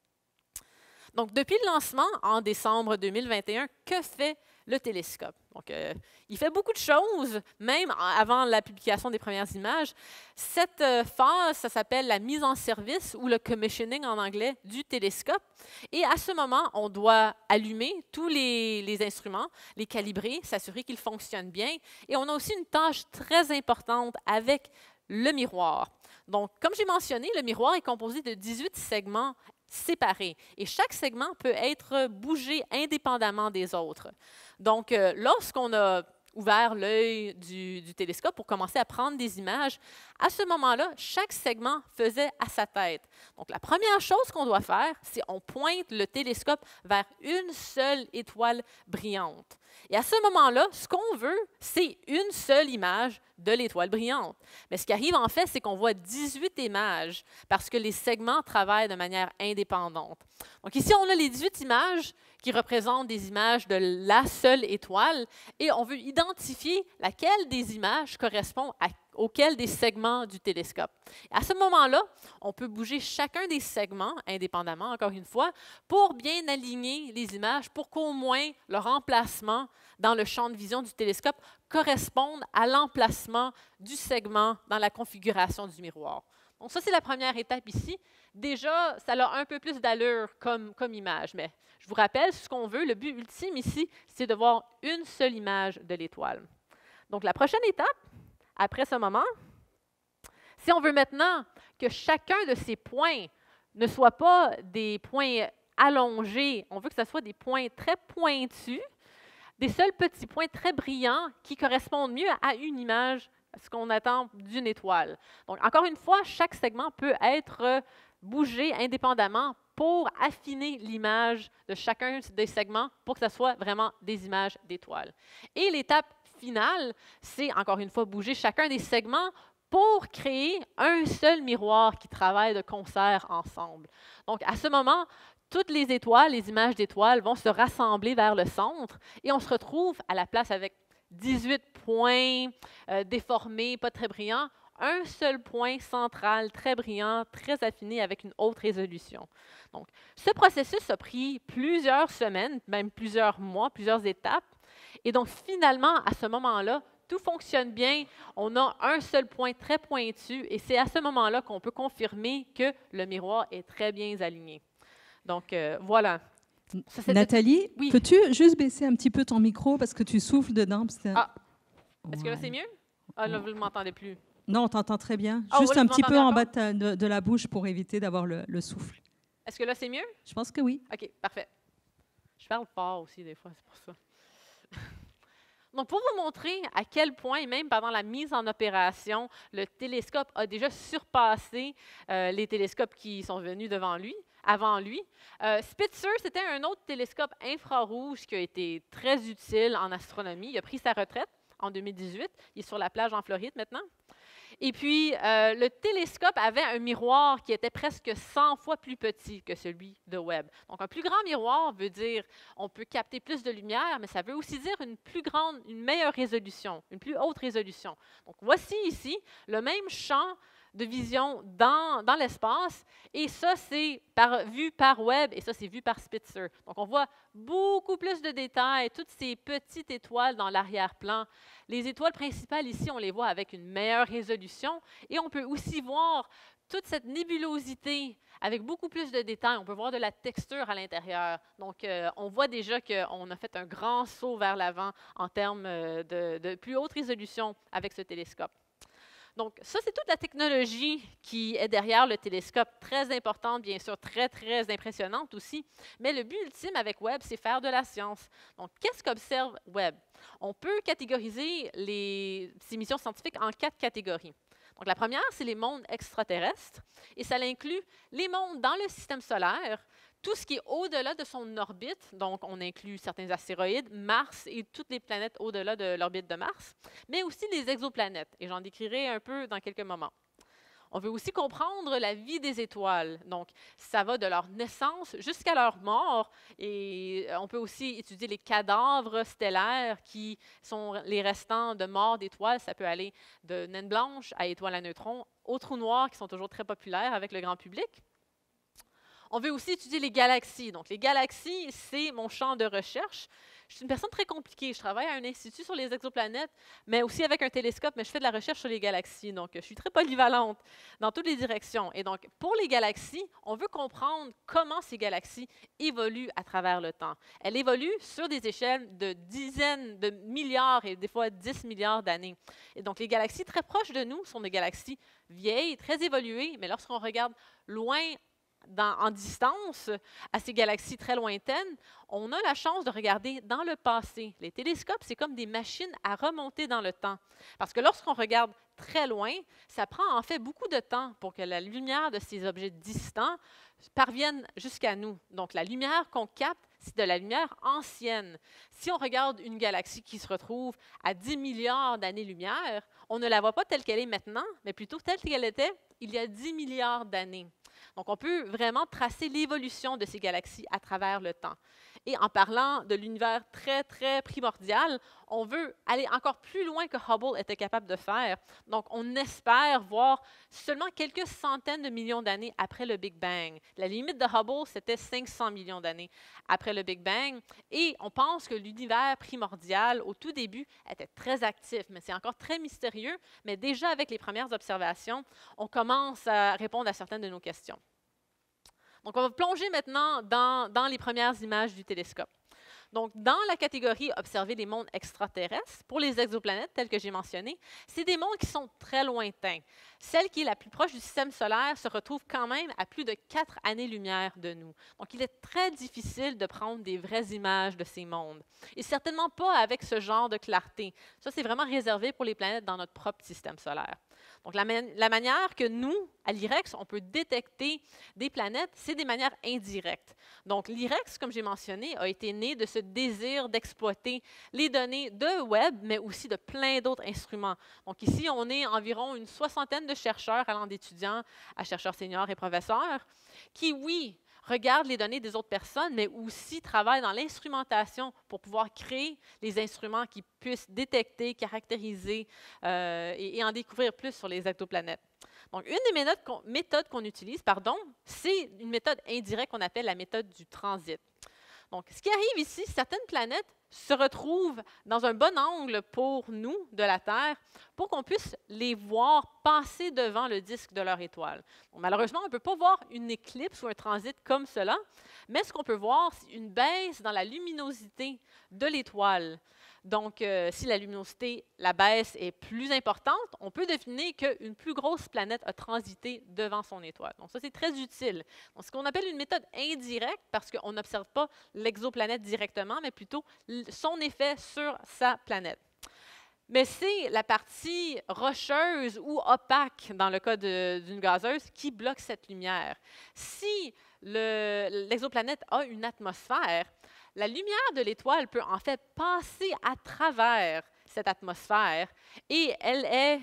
Donc, depuis le lancement, en décembre 2021, que fait le télescope? Donc, il fait beaucoup de choses, même avant la publication des premières images. Cette phase, ça s'appelle la mise en service ou le commissioning en anglais du télescope. Et à ce moment, on doit allumer tous les instruments, les calibrer, s'assurer qu'ils fonctionnent bien. Et on a aussi une tâche très importante avec le miroir. Donc, comme j'ai mentionné, le miroir est composé de 18 segments séparés. Et chaque segment peut être bougé indépendamment des autres. Donc, lorsqu'on a ouvert l'œil du télescope pour commencer à prendre des images, à ce moment-là, chaque segment faisait à sa tête. Donc, la première chose qu'on doit faire, c'est on pointe le télescope vers une seule étoile brillante. Et à ce moment-là, ce qu'on veut, c'est une seule image de l'étoile brillante. Mais ce qui arrive en fait, c'est qu'on voit 18 images parce que les segments travaillent de manière indépendante. Donc ici, on a les 18 images qui représentent des images de la seule étoile et on veut identifier laquelle des images correspond auquel des segments du télescope. À ce moment-là, on peut bouger chacun des segments indépendamment, encore une fois, pour bien aligner les images pour qu'au moins leur emplacement dans le champ de vision du télescope corresponde à l'emplacement du segment dans la configuration du miroir. Donc ça, c'est la première étape ici. Déjà, ça a un peu plus d'allure comme image, mais je vous rappelle, ce qu'on veut, le but ultime ici, c'est de voir une seule image de l'étoile. Donc la prochaine étape, après ce moment, si on veut maintenant que chacun de ces points ne soit pas des points allongés, on veut que ce soit des points très pointus, des seuls petits points très brillants qui correspondent mieux à une image, ce qu'on attend d'une étoile. Donc, encore une fois, chaque segment peut être bouger indépendamment pour affiner l'image de chacun des segments pour que ce soit vraiment des images d'étoiles. Et l'étape finale, c'est encore une fois bouger chacun des segments pour créer un seul miroir qui travaille de concert ensemble. Donc, à ce moment, toutes les étoiles, les images d'étoiles vont se rassembler vers le centre et on se retrouve à la place avec 18 points déformés, pas très brillants, un seul point central très brillant, très affiné avec une haute résolution. Donc, ce processus a pris plusieurs semaines, même plusieurs mois, plusieurs étapes. Et donc, finalement, à ce moment-là, tout fonctionne bien. On a un seul point très pointu et c'est à ce moment-là qu'on peut confirmer que le miroir est très bien aligné. Donc, voilà. Ça, Nathalie, oui. Peux-tu juste baisser un petit peu ton micro parce que tu souffles dedans? Est-ce que là, c'est mieux? Ah, là, vous ne m'entendez plus. Non, on t'entend très bien. Oh, Juste oui, un vous petit peu m'entendez en encore? bas de la bouche pour éviter d'avoir le souffle. Est-ce que là, c'est mieux? Je pense que oui. OK, parfait. Je parle fort aussi des fois, c'est pour ça. Donc, pour vous montrer à quel point, même pendant la mise en opération, le télescope a déjà surpassé les télescopes qui sont venus avant lui. Spitzer, c'était un autre télescope infrarouge qui a été très utile en astronomie. Il a pris sa retraite en 2018. Il est sur la plage en Floride maintenant. Et puis, le télescope avait un miroir qui était presque 100 fois plus petit que celui de Webb. Donc, un plus grand miroir veut dire on peut capter plus de lumière, mais ça veut aussi dire une meilleure résolution, une plus haute résolution. Donc, voici ici le même champ de vision dans l'espace, et ça, c'est vu par Webb, et ça, c'est vu par Spitzer. Donc, on voit beaucoup plus de détails, toutes ces petites étoiles dans l'arrière-plan. Les étoiles principales ici, on les voit avec une meilleure résolution, et on peut aussi voir toute cette nébulosité avec beaucoup plus de détails. On peut voir de la texture à l'intérieur. Donc, on voit déjà qu'on a fait un grand saut vers l'avant en termes de plus haute résolution avec ce télescope. Donc, ça, c'est toute la technologie qui est derrière le télescope, très importante, bien sûr, très, très impressionnante aussi. Mais le but ultime avec Webb, c'est faire de la science. Donc, qu'est-ce qu'observe Webb? On peut catégoriser ces missions scientifiques en 4 catégories. Donc, la première, c'est les mondes extraterrestres, et ça inclut les mondes dans le système solaire, tout ce qui est au-delà de son orbite, donc on inclut certains astéroïdes, Mars et toutes les planètes au-delà de l'orbite de Mars, mais aussi les exoplanètes, et j'en décrirai un peu dans quelques moments. On veut aussi comprendre la vie des étoiles, donc ça va de leur naissance jusqu'à leur mort, et on peut aussi étudier les cadavres stellaires qui sont les restants de mort d'étoiles. Ça peut aller de naines blanches à étoiles à neutrons, aux trous noirs qui sont toujours très populaires avec le grand public. On veut aussi étudier les galaxies. Donc, les galaxies, c'est mon champ de recherche. Je suis une personne très compliquée. Je travaille à un institut sur les exoplanètes, mais aussi avec un télescope, mais je fais de la recherche sur les galaxies. Donc, je suis très polyvalente dans toutes les directions. Et donc, pour les galaxies, on veut comprendre comment ces galaxies évoluent à travers le temps. Elles évoluent sur des échelles de dizaines de milliards et des fois 10 milliards d'années. Et donc, les galaxies très proches de nous sont des galaxies vieilles, très évoluées, mais lorsqu'on regarde loin en distance à ces galaxies très lointaines, on a la chance de regarder dans le passé. Les télescopes, c'est comme des machines à remonter dans le temps. Parce que lorsqu'on regarde très loin, ça prend en fait beaucoup de temps pour que la lumière de ces objets distants parvienne jusqu'à nous. Donc, la lumière qu'on capte, c'est de la lumière ancienne. Si on regarde une galaxie qui se retrouve à 10 milliards d'années-lumière, on ne la voit pas telle qu'elle est maintenant, mais plutôt telle qu'elle était il y a 10 milliards d'années. Donc, on peut vraiment tracer l'évolution de ces galaxies à travers le temps. Et en parlant de l'univers très, très primordial, on veut aller encore plus loin que Hubble était capable de faire. Donc, on espère voir seulement quelques centaines de millions d'années après le Big Bang. La limite de Hubble, c'était 500 millions d'années après le Big Bang. Et on pense que l'univers primordial, au tout début, était très actif, mais c'est encore très mystérieux. Mais déjà, avec les premières observations, on commence à répondre à certaines de nos questions. Donc, on va plonger maintenant dans les premières images du télescope. Donc, dans la catégorie « Observer les mondes extraterrestres », pour les exoplanètes, telles que j'ai mentionné, c'est des mondes qui sont très lointains. Celle qui est la plus proche du système solaire se retrouve quand même à plus de 4 années-lumière de nous. Donc, il est très difficile de prendre des vraies images de ces mondes. Et certainement pas avec ce genre de clarté. Ça, c'est vraiment réservé pour les planètes dans notre propre système solaire. Donc, la manière que nous, à l'IREX, on peut détecter des planètes, c'est des manières indirectes. Donc, l'IREX, comme j'ai mentionné, a été né de ce désir d'exploiter les données de Webb, mais aussi de plein d'autres instruments. Donc, ici, on est environ une 60aine de chercheurs allant d'étudiants à chercheurs seniors et professeurs qui, oui, regardent les données des autres personnes, mais aussi travaillent dans l'instrumentation pour pouvoir créer les instruments qui puissent détecter, caractériser et en découvrir plus sur les exoplanètes. Donc, une des méthodes qu'on utilise, c'est une méthode indirecte qu'on appelle la méthode du transit. Donc, ce qui arrive ici, certaines planètes se retrouvent dans un bon angle pour nous, de la Terre, pour qu'on puisse les voir passer devant le disque de leur étoile. Donc, malheureusement, on ne peut pas voir une éclipse ou un transit comme cela, mais ce qu'on peut voir, c'est une baisse dans la luminosité de l'étoile. Donc, si la luminosité, la baisse est plus importante, on peut deviner qu'une plus grosse planète a transité devant son étoile. Donc, ça, c'est très utile. Donc, ce qu'on appelle une méthode indirecte, parce qu'on n'observe pas l'exoplanète directement, mais plutôt son effet sur sa planète. Mais c'est la partie rocheuse ou opaque, dans le cas d'une gazeuse, qui bloque cette lumière. Si l'exoplanète a une atmosphère, la lumière de l'étoile peut en fait passer à travers cette atmosphère et elle est...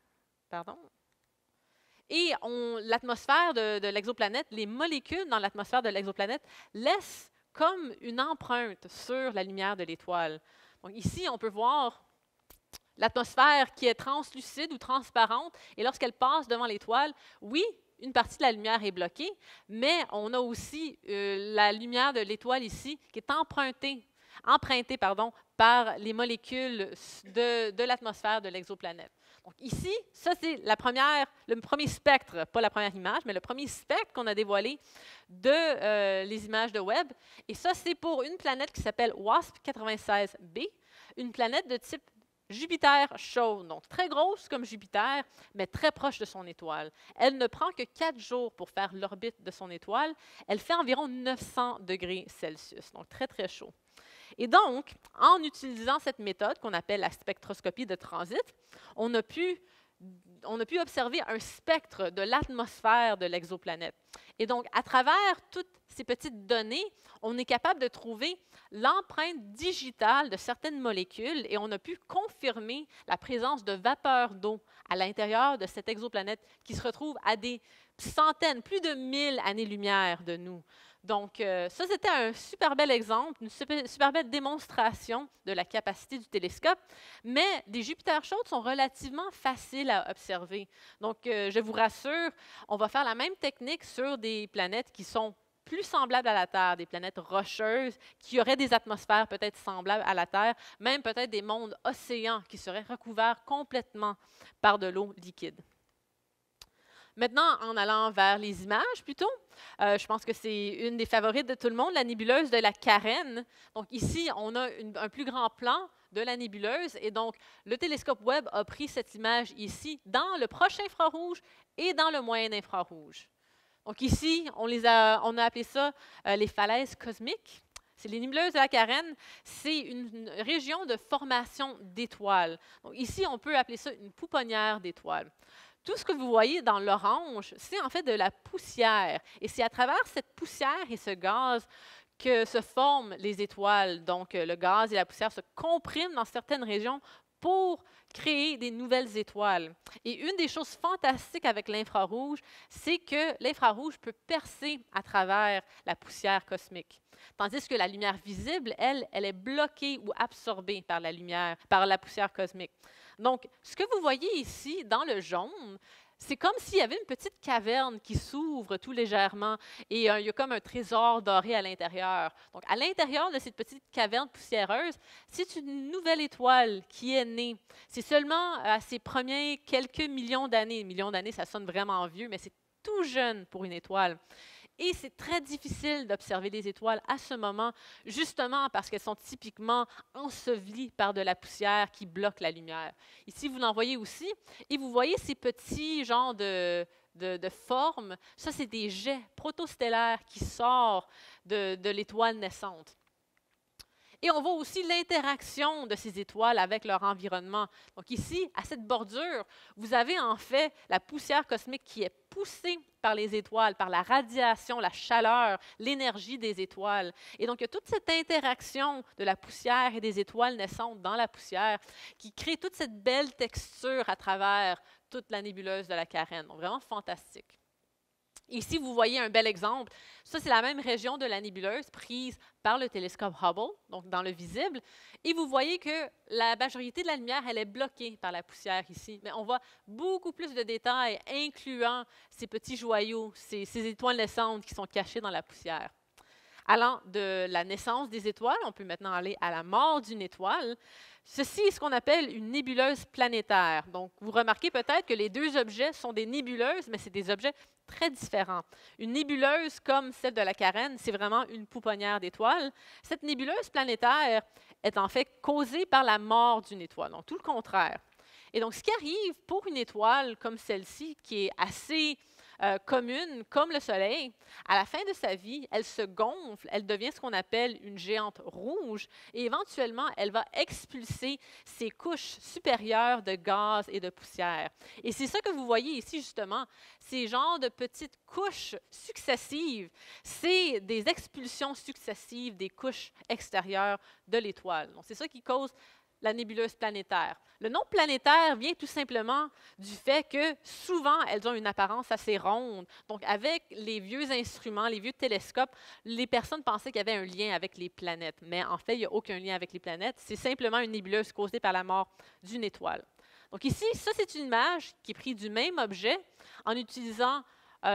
Et l'atmosphère de l'exoplanète, les molécules dans l'atmosphère de l'exoplanète laissent comme une empreinte sur la lumière de l'étoile. Donc ici, on peut voir l'atmosphère qui est translucide ou transparente, et lorsqu'elle passe devant l'étoile, oui, une partie de la lumière est bloquée, mais on a aussi la lumière de l'étoile ici qui est empruntée par les molécules de l'atmosphère de l'exoplanète. Donc ici, ça c'est le premier spectre, pas la première image, mais le premier spectre qu'on a dévoilé de les images de Webb. Et ça, c'est pour une planète qui s'appelle WASP-96b, une planète de type Jupiter chaude, donc très grosse comme Jupiter, mais très proche de son étoile. Elle ne prend que 4 jours pour faire l'orbite de son étoile. Elle fait environ 900 degrés Celsius, donc très, très chaud. Et donc, en utilisant cette méthode qu'on appelle la spectroscopie de transit, on a pu observer un spectre de l'atmosphère de l'exoplanète. Et donc, à travers toutes ces petites données, on est capable de trouver l'empreinte digitale de certaines molécules et on a pu confirmer la présence de vapeur d'eau à l'intérieur de cette exoplanète qui se retrouve à des centaines, plus de 1000 années-lumière de nous. Donc, ça, c'était un super bel exemple, une super belle démonstration de la capacité du télescope, mais les Jupiters chaudes sont relativement faciles à observer. Donc, je vous rassure, on va faire la même technique sur des planètes qui sont plus semblables à la Terre, des planètes rocheuses qui auraient des atmosphères peut-être semblables à la Terre, même peut-être des mondes océans qui seraient recouverts complètement par de l'eau liquide. Maintenant, en allant vers les images plutôt, je pense que c'est une des favorites de tout le monde, la nébuleuse de la Carène. Donc ici, on a un plus grand plan de la nébuleuse et donc le télescope Webb a pris cette image ici dans le proche infrarouge et dans le moyen infrarouge. Donc ici, on a appelé ça les falaises cosmiques. C'est les nébuleuses de la Carène, c'est une région de formation d'étoiles. Donc ici, on peut appeler ça une pouponnière d'étoiles. Tout ce que vous voyez dans l'orange, c'est en fait de la poussière. Et c'est à travers cette poussière et ce gaz que se forment les étoiles. Donc, le gaz et la poussière se compriment dans certaines régions pour créer des nouvelles étoiles. Et une des choses fantastiques avec l'infrarouge, c'est que l'infrarouge peut percer à travers la poussière cosmique. Tandis que la lumière visible, elle est bloquée ou absorbée par la lumière, par la poussière cosmique. Donc, ce que vous voyez ici, dans le jaune, c'est comme s'il y avait une petite caverne qui s'ouvre tout légèrement et il y a comme un trésor doré à l'intérieur. Donc, à l'intérieur de cette petite caverne poussiéreuse, c'est une nouvelle étoile qui est née. C'est seulement à ses premiers quelques millions d'années. Millions d'années, ça sonne vraiment vieux, mais c'est tout jeune pour une étoile. Et c'est très difficile d'observer les étoiles à ce moment, justement parce qu'elles sont typiquement ensevelies par de la poussière qui bloque la lumière. Ici, vous l'en voyez aussi, et vous voyez ces petits genres de formes. Ça, c'est des jets protostellaires qui sortent de l'étoile naissante. Et on voit aussi l'interaction de ces étoiles avec leur environnement. Donc ici, à cette bordure, vous avez en fait la poussière cosmique qui est poussée par les étoiles, par la radiation, la chaleur, l'énergie des étoiles. Et donc, il y a toute cette interaction de la poussière et des étoiles naissantes dans la poussière qui crée toute cette belle texture à travers toute la nébuleuse de la Carène. Donc, vraiment fantastique. Ici, vous voyez un bel exemple. Ça, c'est la même région de la nébuleuse prise par le télescope Hubble, donc dans le visible. Et vous voyez que la majorité de la lumière, elle est bloquée par la poussière ici. Mais on voit beaucoup plus de détails, incluant ces petits joyaux, ces étoiles naissantes qui sont cachées dans la poussière. Allant de la naissance des étoiles, on peut maintenant aller à la mort d'une étoile. Ceci est ce qu'on appelle une nébuleuse planétaire. Donc, vous remarquez peut-être que les deux objets sont des nébuleuses, mais c'est des objets très différents. Une nébuleuse comme celle de la Carène, c'est vraiment une pouponnière d'étoiles. Cette nébuleuse planétaire est en fait causée par la mort d'une étoile, donc tout le contraire. Et donc, ce qui arrive pour une étoile comme celle-ci, qui est assez commune, comme le Soleil, à la fin de sa vie, elle se gonfle, elle devient ce qu'on appelle une géante rouge et éventuellement, elle va expulser ses couches supérieures de gaz et de poussière. Et c'est ça que vous voyez ici, justement, ces genres de petites couches successives, c'est des expulsions successives des couches extérieures de l'étoile. Donc, c'est ça qui cause la nébuleuse planétaire. Le nom planétaire vient tout simplement du fait que souvent, elles ont une apparence assez ronde. Donc, avec les vieux instruments, les vieux télescopes, les personnes pensaient qu'il y avait un lien avec les planètes. Mais en fait, il n'y a aucun lien avec les planètes. C'est simplement une nébuleuse causée par la mort d'une étoile. Donc ici, ça, c'est une image qui est prise du même objet en utilisant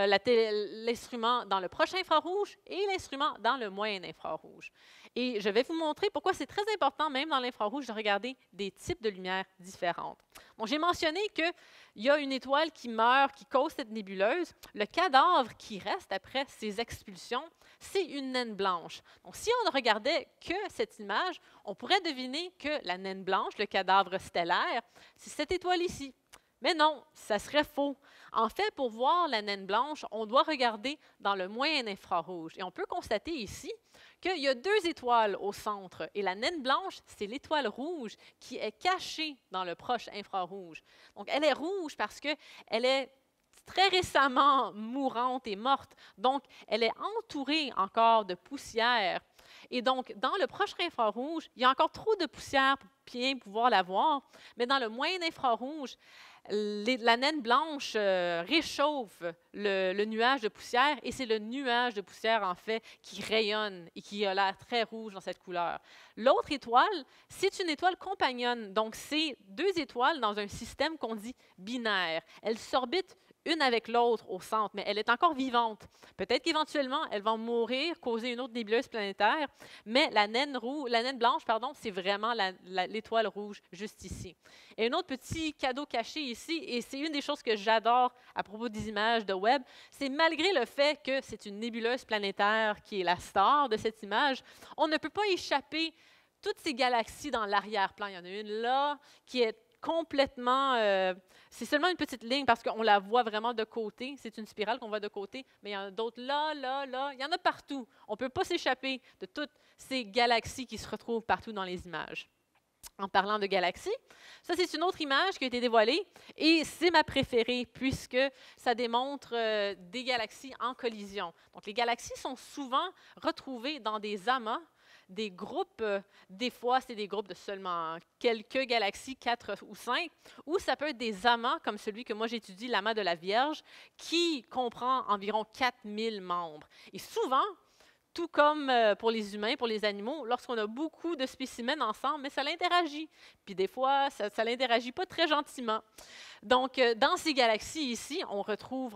l'instrument dans le proche infrarouge et l'instrument dans le moyen infrarouge. Et je vais vous montrer pourquoi c'est très important, même dans l'infrarouge, de regarder des types de lumière différentes. Donc, j'ai mentionné qu'il y a une étoile qui meurt, qui cause cette nébuleuse. Le cadavre qui reste après ces expulsions, c'est une naine blanche. Donc, si on ne regardait que cette image, on pourrait deviner que la naine blanche, le cadavre stellaire, c'est cette étoile ici. Mais non, ça serait faux. En fait, pour voir la naine blanche, on doit regarder dans le moyen infrarouge. Et on peut constater ici qu'il y a deux étoiles au centre. Et la naine blanche, c'est l'étoile rouge qui est cachée dans le proche infrarouge. Donc, elle est rouge parce qu'elle est très récemment mourante et morte. Donc, elle est entourée encore de poussière. Et donc, dans le proche infrarouge, il y a encore trop de poussière pour bien pouvoir la voir. Mais dans le moyen infrarouge, la naine blanche réchauffe le nuage de poussière et c'est le nuage de poussière, en fait, qui rayonne et qui a l'air très rouge dans cette couleur. L'autre étoile, c'est une étoile compagnonne. Donc, c'est deux étoiles dans un système qu'on dit binaire. Elles s'orbitent une avec l'autre au centre, mais elle est encore vivante. Peut-être qu'éventuellement, elles vont mourir, causer une autre nébuleuse planétaire, mais la naine blanche, c'est vraiment l'étoile rouge juste ici. Et un autre petit cadeau caché ici, et c'est une des choses que j'adore à propos des images de Webb, c'est malgré le fait que c'est une nébuleuse planétaire qui est la star de cette image, on ne peut pas échapper toutes ces galaxies dans l'arrière-plan. Il y en a une là qui est complètement... c'est seulement une petite ligne parce qu'on la voit vraiment de côté. C'est une spirale qu'on voit de côté, mais il y en a d'autres là, là, là. Il y en a partout. On ne peut pas s'échapper de toutes ces galaxies qui se retrouvent partout dans les images. En parlant de galaxies, ça, c'est une autre image qui a été dévoilée et c'est ma préférée puisque ça démontre des galaxies en collision. Donc, les galaxies sont souvent retrouvées dans des amas, des groupes, des fois, c'est des groupes de seulement quelques galaxies, 4 ou 5, ou ça peut être des amas, comme celui que moi j'étudie, l'amas de la Vierge, qui comprend environ 4000 membres. Et souvent, tout comme pour les humains, pour les animaux, lorsqu'on a beaucoup de spécimens ensemble, mais ça l'interagit. Puis des fois, ça l'interagit pas très gentiment. Donc, dans ces galaxies ici, on retrouve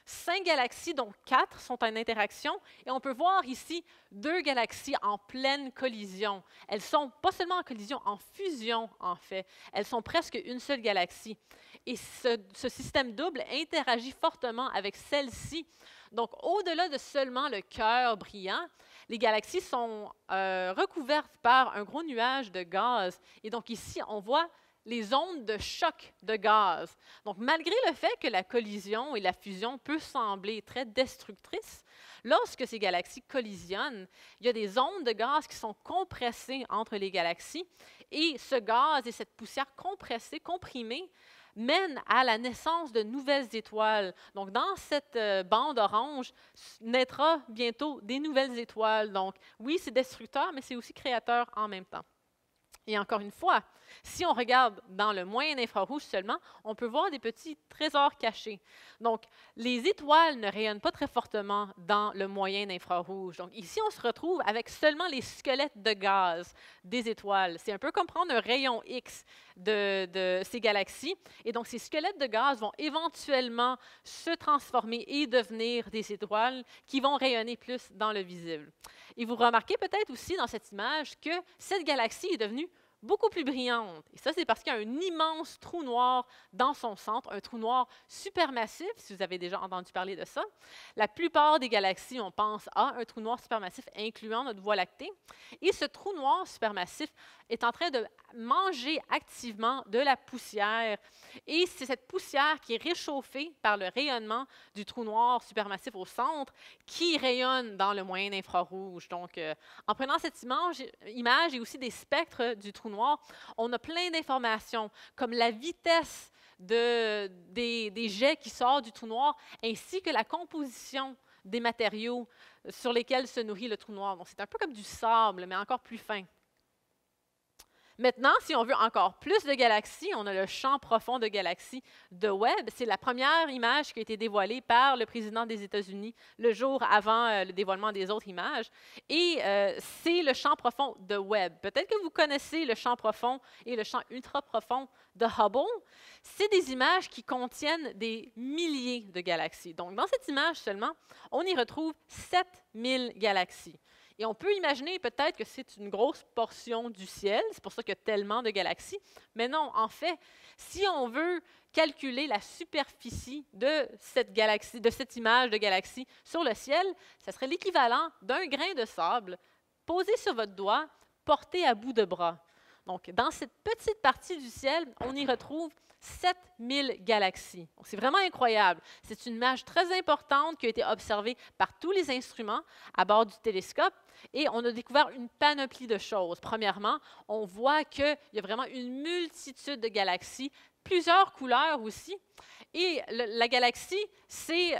5 galaxies, dont 4 sont en interaction, et on peut voir ici 2 galaxies en pleine collision. Elles sont pas seulement en collision, en fusion en fait. Elles sont presque une seule galaxie. Et ce système double interagit fortement avec celle-ci. Donc, au-delà de seulement le cœur brillant, les galaxies sont recouvertes par un gros nuage de gaz. Et donc ici, on voit les ondes de choc de gaz. Donc, malgré le fait que la collision et la fusion peuvent sembler très destructrices, lorsque ces galaxies collisionnent, il y a des ondes de gaz qui sont compressées entre les galaxies, et ce gaz et cette poussière compressée, comprimée, mènent à la naissance de nouvelles étoiles. Donc, dans cette bande orange, naîtra bientôt des nouvelles étoiles. Donc, oui, c'est destructeur, mais c'est aussi créateur en même temps. Et encore une fois, si on regarde dans le moyen infrarouge seulement, on peut voir des petits trésors cachés. Donc, les étoiles ne rayonnent pas très fortement dans le moyen infrarouge. Donc, ici, on se retrouve avec seulement les squelettes de gaz des étoiles. C'est un peu comme prendre un rayon X de ces galaxies. Et donc, ces squelettes de gaz vont éventuellement se transformer et devenir des étoiles qui vont rayonner plus dans le visible. Et vous remarquez peut-être aussi dans cette image que cette galaxie est devenue beaucoup plus brillante. Et ça, c'est parce qu'il y a un immense trou noir dans son centre, un trou noir supermassif, si vous avez déjà entendu parler de ça. La plupart des galaxies, on pense à un trou noir supermassif incluant notre Voie lactée. Et ce trou noir supermassif est en train de manger activement de la poussière. Et c'est cette poussière qui est réchauffée par le rayonnement du trou noir supermassif au centre qui rayonne dans le moyen infrarouge. Donc, en prenant cette image et aussi des spectres du trou noir, on a plein d'informations comme la vitesse des jets qui sortent du trou noir ainsi que la composition des matériaux sur lesquels se nourrit le trou noir. Donc, c'est un peu comme du sable, mais encore plus fin. Maintenant, si on veut encore plus de galaxies, on a le champ profond de galaxies de Webb. C'est la première image qui a été dévoilée par le président des États-Unis le jour avant le dévoilement des autres images. Et c'est le champ profond de Webb. Peut-être que vous connaissez le champ profond et le champ ultra profond de Hubble. C'est des images qui contiennent des milliers de galaxies. Donc, dans cette image seulement, on y retrouve 7000 galaxies. Et on peut imaginer peut-être que c'est une grosse portion du ciel, c'est pour ça qu'il y a tellement de galaxies. Mais non, en fait, si on veut calculer la superficie de cette galaxie, de cette image de galaxie sur le ciel, ça serait l'équivalent d'un grain de sable posé sur votre doigt, porté à bout de bras. Donc, dans cette petite partie du ciel, on y retrouve 7000 galaxies. C'est vraiment incroyable. C'est une image très importante qui a été observée par tous les instruments à bord du télescope et on a découvert une panoplie de choses. Premièrement, on voit qu'il y a vraiment une multitude de galaxies, plusieurs couleurs aussi. Et la galaxie, c'est,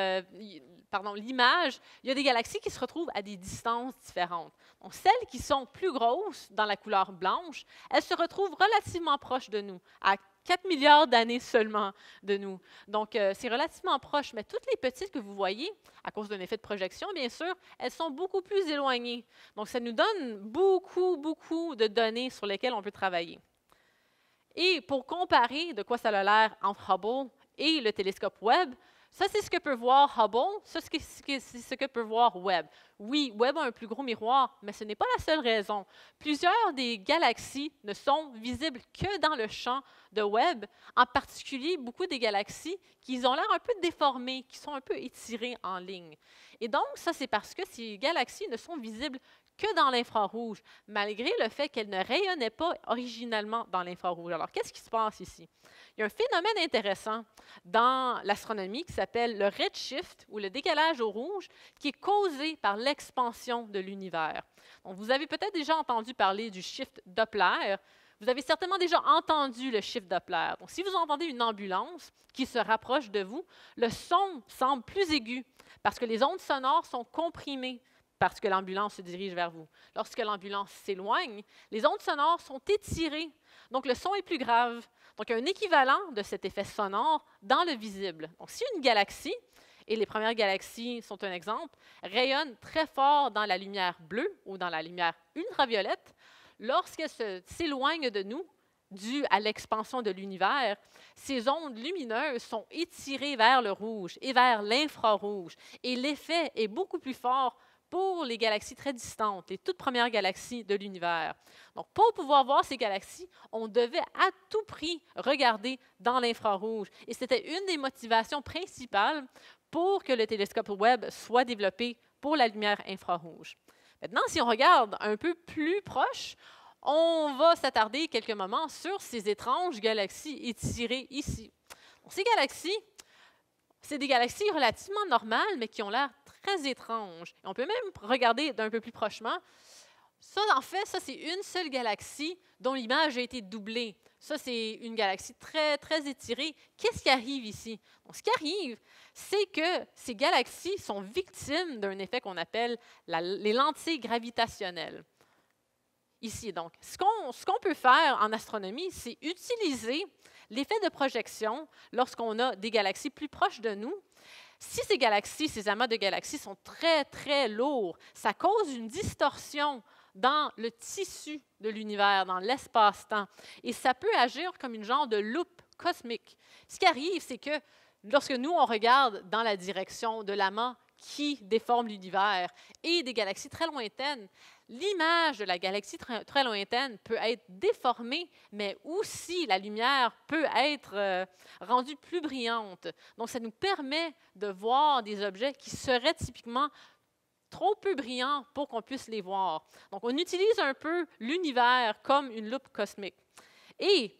l'image, il y a des galaxies qui se retrouvent à des distances différentes. Donc, celles qui sont plus grosses, dans la couleur blanche, elles se retrouvent relativement proches de nous, à 4 milliards d'années seulement de nous. Donc, c'est relativement proche, mais toutes les petites que vous voyez, à cause d'un effet de projection, bien sûr, elles sont beaucoup plus éloignées. Donc, ça nous donne beaucoup de données sur lesquelles on peut travailler. Et pour comparer de quoi ça a l'air entre Hubble et le télescope Webb, ça, c'est ce que peut voir Hubble, ça, c'est ce que peut voir Webb. Oui, Webb a un plus gros miroir, mais ce n'est pas la seule raison. Plusieurs des galaxies ne sont visibles que dans le champ de Webb, en particulier beaucoup des galaxies qui ont l'air un peu déformées, qui sont un peu étirées en ligne. Et donc, ça, c'est parce que ces galaxies ne sont visibles que dans l'infrarouge, malgré le fait qu'elles ne rayonnaient pas originalement dans l'infrarouge. Alors, qu'est-ce qui se passe ici? Il y a un phénomène intéressant dans l'astronomie qui s'appelle le redshift, ou le décalage au rouge, qui est causé par l'expansion de l'univers. Donc, vous avez peut-être déjà entendu parler du shift Doppler. Vous avez certainement déjà entendu le shift Doppler. Donc, si vous entendez une ambulance qui se rapproche de vous, le son semble plus aigu parce que les ondes sonores sont comprimées parce que l'ambulance se dirige vers vous. Lorsque l'ambulance s'éloigne, les ondes sonores sont étirées, donc le son est plus grave. Donc, il y a un équivalent de cet effet sonore dans le visible. Donc, si une galaxie, et les premières galaxies sont un exemple, rayonne très fort dans la lumière bleue ou dans la lumière ultraviolette, lorsqu'elle s'éloigne de nous, due à l'expansion de l'univers, ces ondes lumineuses sont étirées vers le rouge et vers l'infrarouge. Et l'effet est beaucoup plus fort pour les galaxies très distantes, les toutes premières galaxies de l'univers. Donc, pour pouvoir voir ces galaxies, on devait à tout prix regarder dans l'infrarouge. Et c'était une des motivations principales pour que le télescope Webb soit développé pour la lumière infrarouge. Maintenant, si on regarde un peu plus proche, on va s'attarder quelques moments sur ces étranges galaxies étirées ici. Donc, ces galaxies, c'est des galaxies relativement normales, mais qui ont l'air très étranges. Et on peut même regarder d'un peu plus prochement. Ça, en fait, ça, c'est une seule galaxie dont l'image a été doublée. Ça, c'est une galaxie très, très étirée. Qu'est-ce qui arrive ici? Donc, ce qui arrive, c'est que ces galaxies sont victimes d'un effet qu'on appelle les lentilles gravitationnelles. Ici, donc, ce qu'on peut faire en astronomie, c'est utiliser l'effet de projection lorsqu'on a des galaxies plus proches de nous. Si ces galaxies, ces amas de galaxies sont très, très lourds, ça cause une distorsion dans le tissu de l'univers, dans l'espace-temps. Et ça peut agir comme une genre de loupe cosmique. Ce qui arrive, c'est que lorsque nous, on regarde dans la direction de l'amas qui déforme l'univers et des galaxies très lointaines, l'image de la galaxie très, très lointaine peut être déformée, mais aussi la lumière peut être rendue plus brillante. Donc, ça nous permet de voir des objets qui seraient typiquement trop peu brillants pour qu'on puisse les voir. Donc, on utilise un peu l'univers comme une loupe cosmique. Et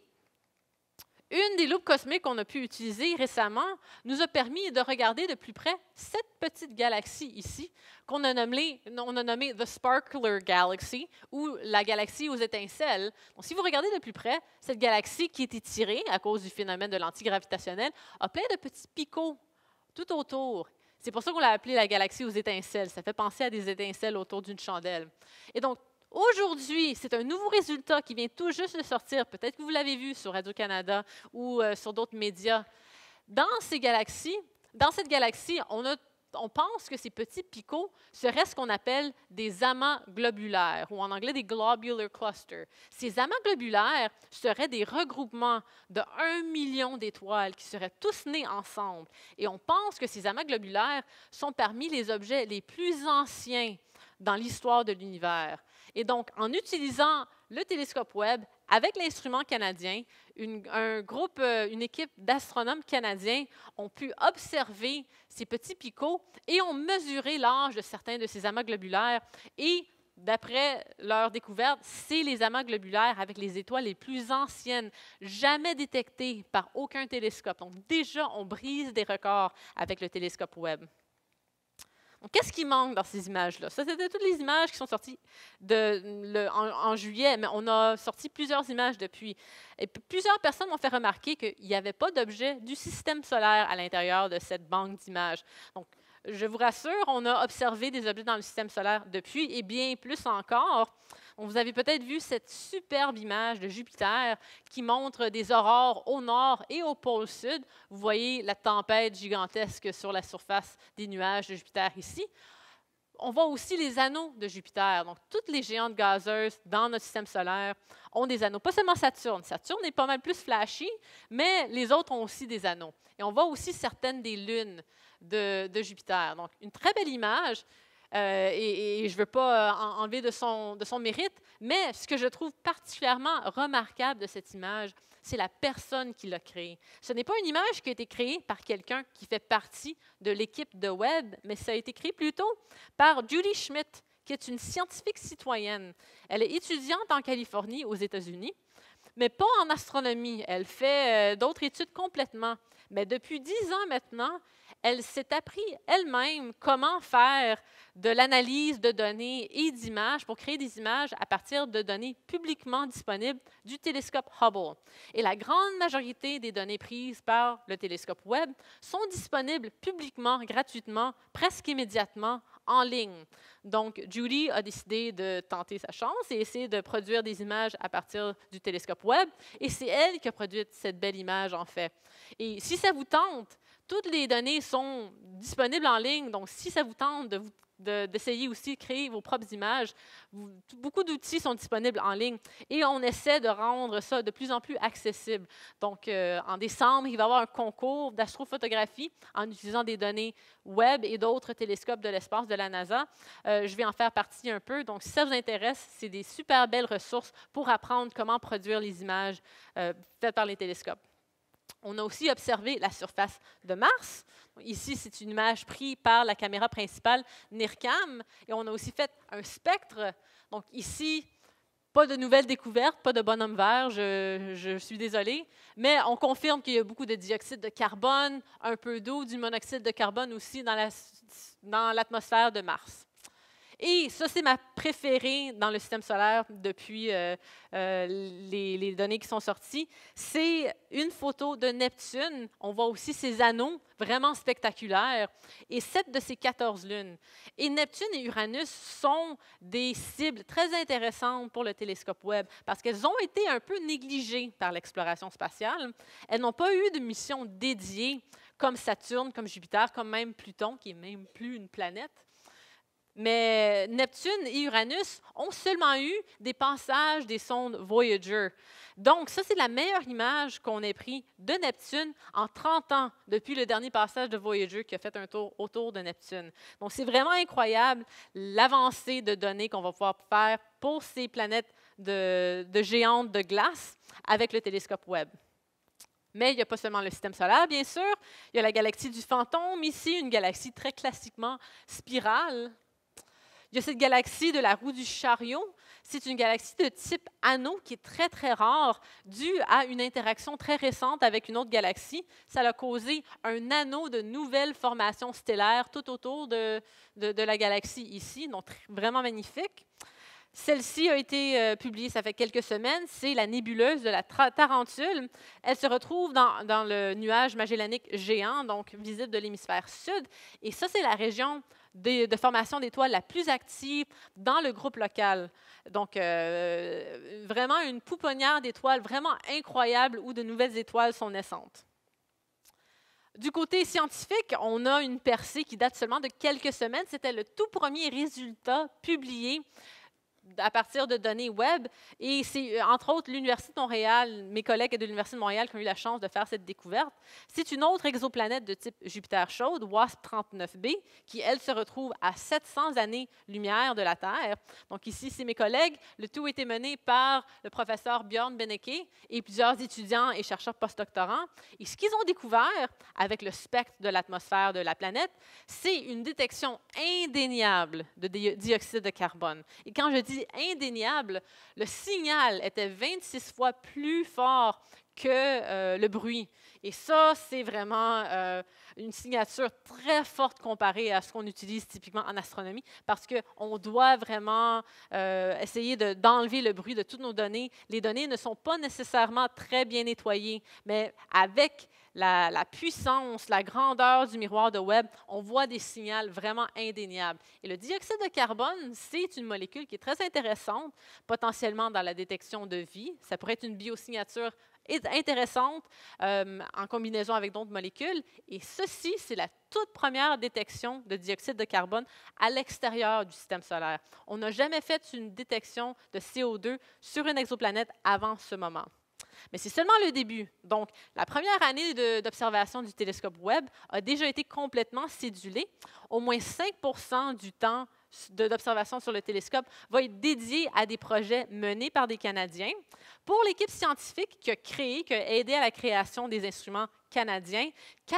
une des loupes cosmiques qu'on a pu utiliser récemment nous a permis de regarder de plus près cette petite galaxie ici, qu'on a nommée The Sparkler Galaxy, ou la galaxie aux étincelles. Donc, si vous regardez de plus près, cette galaxie qui est étirée à cause du phénomène de lentilles gravitationnelles a plein de petits picots tout autour. C'est pour ça qu'on l'a appelée la galaxie aux étincelles. Ça fait penser à des étincelles autour d'une chandelle. Et donc, aujourd'hui, c'est un nouveau résultat qui vient tout juste de sortir. Peut-être que vous l'avez vu sur Radio-Canada ou sur d'autres médias. Dans cette galaxie, on pense que ces petits picots seraient ce qu'on appelle des amas globulaires, ou en anglais des globular clusters. Ces amas globulaires seraient des regroupements de 1 million d'étoiles qui seraient tous nés ensemble. Et on pense que ces amas globulaires sont parmi les objets les plus anciens dans l'histoire de l'univers. Et donc, en utilisant le télescope Webb avec l'instrument canadien, une équipe d'astronomes canadiens ont pu observer ces petits picots et ont mesuré l'âge de certains de ces amas globulaires. Et d'après leur découverte, c'est les amas globulaires avec les étoiles les plus anciennes, jamais détectées par aucun télescope. Donc déjà, on brise des records avec le télescope Webb. Qu'est-ce qui manque dans ces images-là? Ça, c'était toutes les images qui sont sorties en juillet, mais on a sorti plusieurs images depuis. Et plusieurs personnes m'ont fait remarquer qu'il n'y avait pas d'objet du système solaire à l'intérieur de cette banque d'images. Donc, je vous rassure, on a observé des objets dans le système solaire depuis, et bien plus encore. Vous avez peut-être vu cette superbe image de Jupiter qui montre des aurores au nord et au pôle sud. Vous voyez la tempête gigantesque sur la surface des nuages de Jupiter ici. On voit aussi les anneaux de Jupiter. Donc, toutes les géantes gazeuses dans notre système solaire ont des anneaux. Pas seulement Saturne. Saturne est pas mal plus flashy, mais les autres ont aussi des anneaux. Et on voit aussi certaines des lunes de Jupiter. Donc, une très belle image. Et je ne veux pas enlever de son mérite, mais ce que je trouve particulièrement remarquable de cette image, c'est la personne qui l'a créée. Ce n'est pas une image qui a été créée par quelqu'un qui fait partie de l'équipe de Webb, mais ça a été créé plutôt par Judy Schmidt, qui est une scientifique citoyenne. Elle est étudiante en Californie, aux États-Unis, mais pas en astronomie. Elle fait d'autres études complètement. Mais depuis 10 ans maintenant, elle s'est appris elle-même comment faire de l'analyse de données et d'images pour créer des images à partir de données publiquement disponibles du télescope Hubble. Et la grande majorité des données prises par le télescope Webb sont disponibles publiquement, gratuitement, presque immédiatement, en ligne. Donc, Judy a décidé de tenter sa chance et essayer de produire des images à partir du télescope Webb. Et c'est elle qui a produit cette belle image, en fait. Et si ça vous tente, toutes les données sont disponibles en ligne. Donc, si ça vous tente de vous d'essayer aussi de créer vos propres images. Beaucoup d'outils sont disponibles en ligne et on essaie de rendre ça de plus en plus accessible. Donc, en décembre, il va y avoir un concours d'astrophotographie en utilisant des données web et d'autres télescopes de l'espace de la NASA. Je vais en faire partie un peu. Donc, si ça vous intéresse, c'est des super belles ressources pour apprendre comment produire les images faites par les télescopes. On a aussi observé la surface de Mars. Ici, c'est une image prise par la caméra principale NIRCam. Et on a aussi fait un spectre. Donc ici, pas de nouvelles découvertes, pas de bonhomme vert, je suis désolée. Mais on confirme qu'il y a beaucoup de dioxyde de carbone, un peu d'eau, du monoxyde de carbone aussi dans l'atmosphère de Mars. Et ça, c'est ma préférée dans le système solaire depuis les données qui sont sorties. C'est une photo de Neptune. On voit aussi ses anneaux vraiment spectaculaires et 7 de ses 14 lunes. Et Neptune et Uranus sont des cibles très intéressantes pour le télescope Webb parce qu'elles ont été un peu négligées par l'exploration spatiale. Elles n'ont pas eu de mission dédiée comme Saturne, comme Jupiter, comme même Pluton, qui n'est même plus une planète. Mais Neptune et Uranus ont seulement eu des passages des sondes Voyager. Donc, ça, c'est la meilleure image qu'on ait prise de Neptune en 30 ans, depuis le dernier passage de Voyager qui a fait un tour autour de Neptune. Donc, c'est vraiment incroyable l'avancée de données qu'on va pouvoir faire pour ces planètes de géantes de glace avec le télescope Webb. Mais il n'y a pas seulement le système solaire, bien sûr. Il y a la galaxie du Fantôme, ici, une galaxie très classiquement spirale. Il y a cette galaxie de la roue du chariot. C'est une galaxie de type anneau qui est très, très rare, due à une interaction très récente avec une autre galaxie. Ça a causé un anneau de nouvelles formations stellaires tout autour de la galaxie ici, donc vraiment magnifique. Celle-ci a été publiée, ça fait quelques semaines, c'est la nébuleuse de la Tarentule. Elle se retrouve dans le nuage magellanique géant, donc visible de l'hémisphère sud. Et ça, c'est la région de formation d'étoiles la plus active dans le groupe local. Donc, vraiment une pouponnière d'étoiles vraiment incroyable où de nouvelles étoiles sont naissantes. Du côté scientifique, on a une percée qui date seulement de quelques semaines. C'était le tout premier résultat publié à partir de données web. Et c'est, entre autres, l'Université de Montréal, mes collègues de l'Université de Montréal qui ont eu la chance de faire cette découverte. C'est une autre exoplanète de type Jupiter chaude, WASP-39b, qui, elle, se retrouve à 700 années-lumière de la Terre. Donc ici, c'est mes collègues. Le tout a été mené par le professeur Björn Benneke et plusieurs étudiants et chercheurs postdoctorants. Et ce qu'ils ont découvert avec le spectre de l'atmosphère de la planète, c'est une détection indéniable de dioxyde de carbone. Et quand je dis indéniable, le signal était 26 fois plus fort que le bruit. Et ça, c'est vraiment une signature très forte comparée à ce qu'on utilise typiquement en astronomie, parce qu'on doit vraiment essayer d'enlever le bruit de toutes nos données. Les données ne sont pas nécessairement très bien nettoyées, mais avec la puissance, la grandeur du miroir de Webb, on voit des signaux vraiment indéniables. Et le dioxyde de carbone, c'est une molécule qui est très intéressante, potentiellement dans la détection de vie. Ça pourrait être une biosignature intéressante en combinaison avec d'autres molécules. Et ceci, c'est la toute première détection de dioxyde de carbone à l'extérieur du système solaire. On n'a jamais fait une détection de CO2 sur une exoplanète avant ce moment. Mais c'est seulement le début. Donc, la première année d'observation du télescope Webb a déjà été complètement cédulée. Au moins 5% du temps d'observation sur le télescope va être dédié à des projets menés par des Canadiens. Pour l'équipe scientifique qui a aidé à la création des instruments canadiens,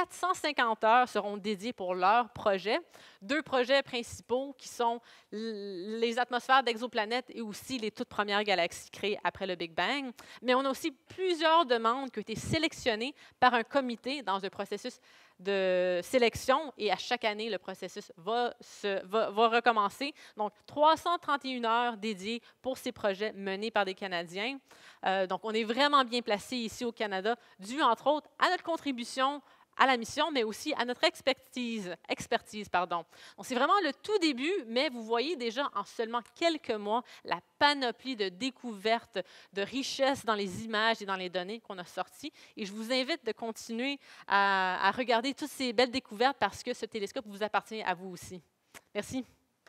450 heures seront dédiées pour leur projet. 2 projets principaux qui sont les atmosphères d'exoplanètes et aussi les toutes premières galaxies créées après le Big Bang. Mais on a aussi plusieurs demandes qui ont été sélectionnées par un comité dans un processus de sélection et à chaque année, le processus va recommencer. Donc, 331 heures dédiées pour ces projets menés par des Canadiens. Donc, on est vraiment bien placé ici au Canada, dû entre autres à notre contribution à la mission, mais aussi à notre expertise. Donc, c'est vraiment le tout début, mais vous voyez déjà en seulement quelques mois la panoplie de découvertes, de richesses dans les images et dans les données qu'on a sorties. Et je vous invite de continuer à regarder toutes ces belles découvertes parce que ce télescope vous appartient à vous aussi. Merci.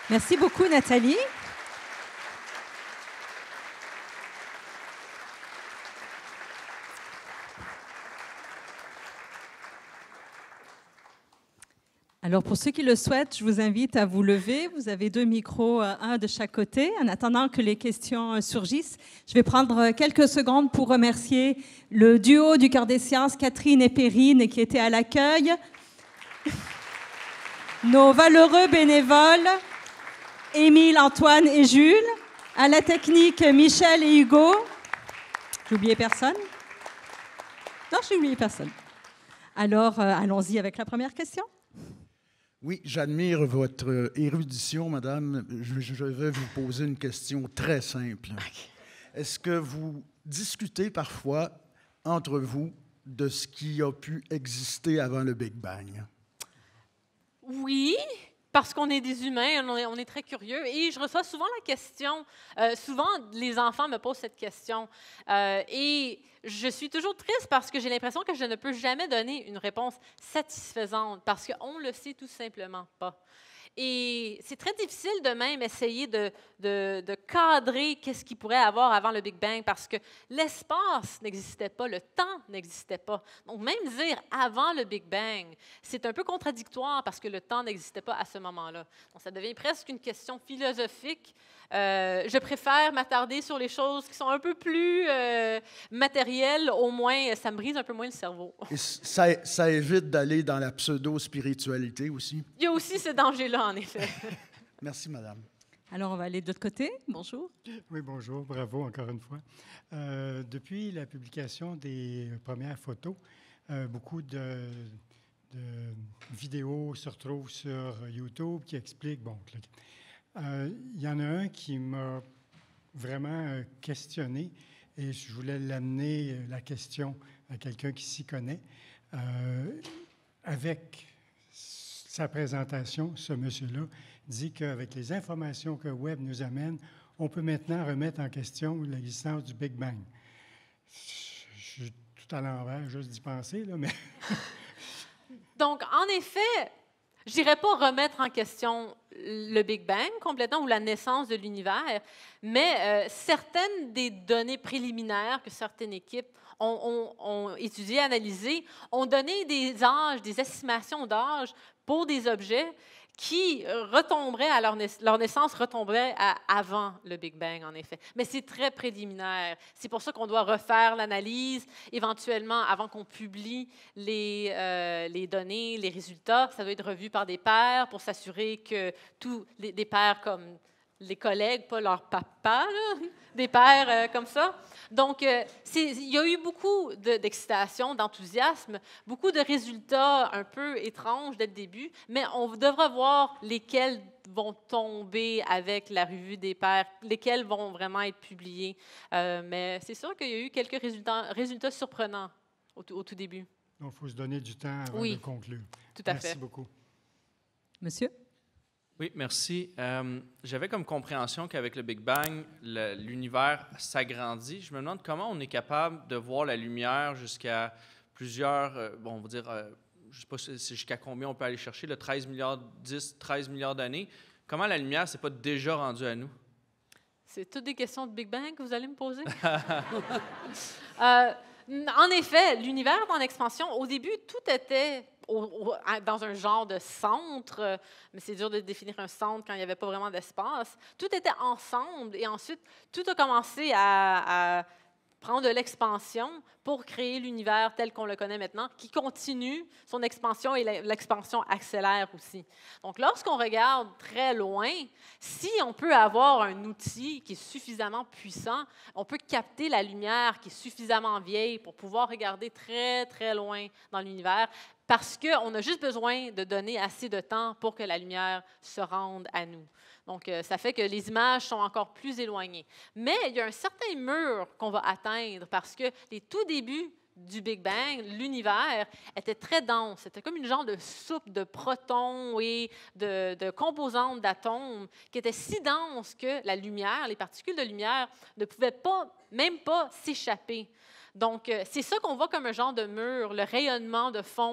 Merci beaucoup, Nathalie. Alors, pour ceux qui le souhaitent, je vous invite à vous lever. Vous avez 2 micros, un de chaque côté. En attendant que les questions surgissent, je vais prendre quelques secondes pour remercier le duo du Cœur des Sciences, Catherine et Perrine, qui étaient à l'accueil, nos valeureux bénévoles, Émile, Antoine et Jules, à la technique, Michel et Hugo. J'ai oublié personne? Non, j'ai oublié personne. Alors, allons-y avec la première question. Oui, j'admire votre érudition, madame. Je vais vous poser une question très simple. Okay. Est-ce que vous discutez parfois entre vous de ce qui a pu exister avant le Big Bang? Oui, parce qu'on est des humains, on est très curieux. Et je reçois souvent la question, souvent les enfants me posent cette question. Et je suis toujours triste parce que j'ai l'impression que je ne peux jamais donner une réponse satisfaisante parce qu'on ne le sait tout simplement pas. Et c'est très difficile de même essayer de cadrer qu'est-ce qu'il pourrait avoir avant le Big Bang parce que l'espace n'existait pas, le temps n'existait pas. Donc, même dire avant le Big Bang, c'est un peu contradictoire parce que le temps n'existait pas à ce moment-là. Donc, ça devient presque une question philosophique. Je préfère m'attarder sur les choses qui sont un peu plus matérielles, au moins ça me brise un peu moins le cerveau. Et ça évite d'aller dans la pseudo-spiritualité aussi? Il y a aussi ce danger-là, en effet. Merci, madame. Alors, on va aller de l'autre côté. Bonjour. Oui, bonjour. Bravo encore une fois. Depuis la publication des premières photos, beaucoup de vidéos se retrouvent sur YouTube qui expliquent, bon, il y en a un qui m'a vraiment questionné et je voulais l'amener, la question, à quelqu'un qui s'y connaît. Avec sa présentation, ce monsieur-là dit qu'avec les informations que Webb nous amène, on peut maintenant remettre en question l'existence du Big Bang. Je suis tout à l'envers, juste d'y penser, là, mais... Donc, en effet, je dirais pas remettre en question le Big Bang complètement ou la naissance de l'univers, mais certaines des données préliminaires que certaines équipes ont étudiées, analysées, ont donné des âges, des estimations d'âge pour des objets qui retomberaient à leur naissance, retomberaient avant le Big Bang, en effet. Mais c'est très préliminaire. C'est pour ça qu'on doit refaire l'analyse, éventuellement, avant qu'on publie les données, les résultats. Ça doit être revu par des pairs pour s'assurer que tous des pairs comme les collègues, pas leur papa, là, des pairs comme ça. Donc, il y a eu beaucoup d'excitation, d'enthousiasme, beaucoup de résultats un peu étranges dès le début, mais on devra voir lesquels vont tomber avec la revue des pairs, lesquels vont vraiment être publiés. Mais c'est sûr qu'il y a eu quelques résultats surprenants au tout début. Donc, il faut se donner du temps avant de conclure. Tout à fait. Merci beaucoup. Monsieur? Oui, merci. J'avais comme compréhension qu'avec le Big Bang, l'univers s'agrandit. Je me demande comment on est capable de voir la lumière jusqu'à plusieurs, bon, on va dire, je ne sais pas jusqu'à combien on peut aller chercher, 13 milliards d'années. Comment la lumière ne s'est pas déjà rendue à nous? C'est toutes des questions de Big Bang que vous allez me poser? En effet, l'univers en expansion, au début, tout était dans un genre de centre, mais c'est dur de définir un centre quand il n'y avait pas vraiment d'espace. Tout était ensemble et ensuite, tout a commencé à prendre de l'expansion pour créer l'univers tel qu'on le connaît maintenant, qui continue son expansion et l'expansion accélère aussi. Donc, lorsqu'on regarde très loin, si on peut avoir un outil qui est suffisamment puissant, on peut capter la lumière qui est suffisamment vieille pour pouvoir regarder très, très loin dans l'univers, parce qu'on a juste besoin de donner assez de temps pour que la lumière se rende à nous. Donc, ça fait que les images sont encore plus éloignées. Mais il y a un certain mur qu'on va atteindre parce que les tout débuts du Big Bang, l'univers était très dense. C'était comme une genre de soupe de protons et de composantes d'atomes qui était si dense que la lumière, les particules de lumière, ne pouvaient même pas s'échapper. Donc, c'est ça qu'on voit comme un genre de mur, le rayonnement de fond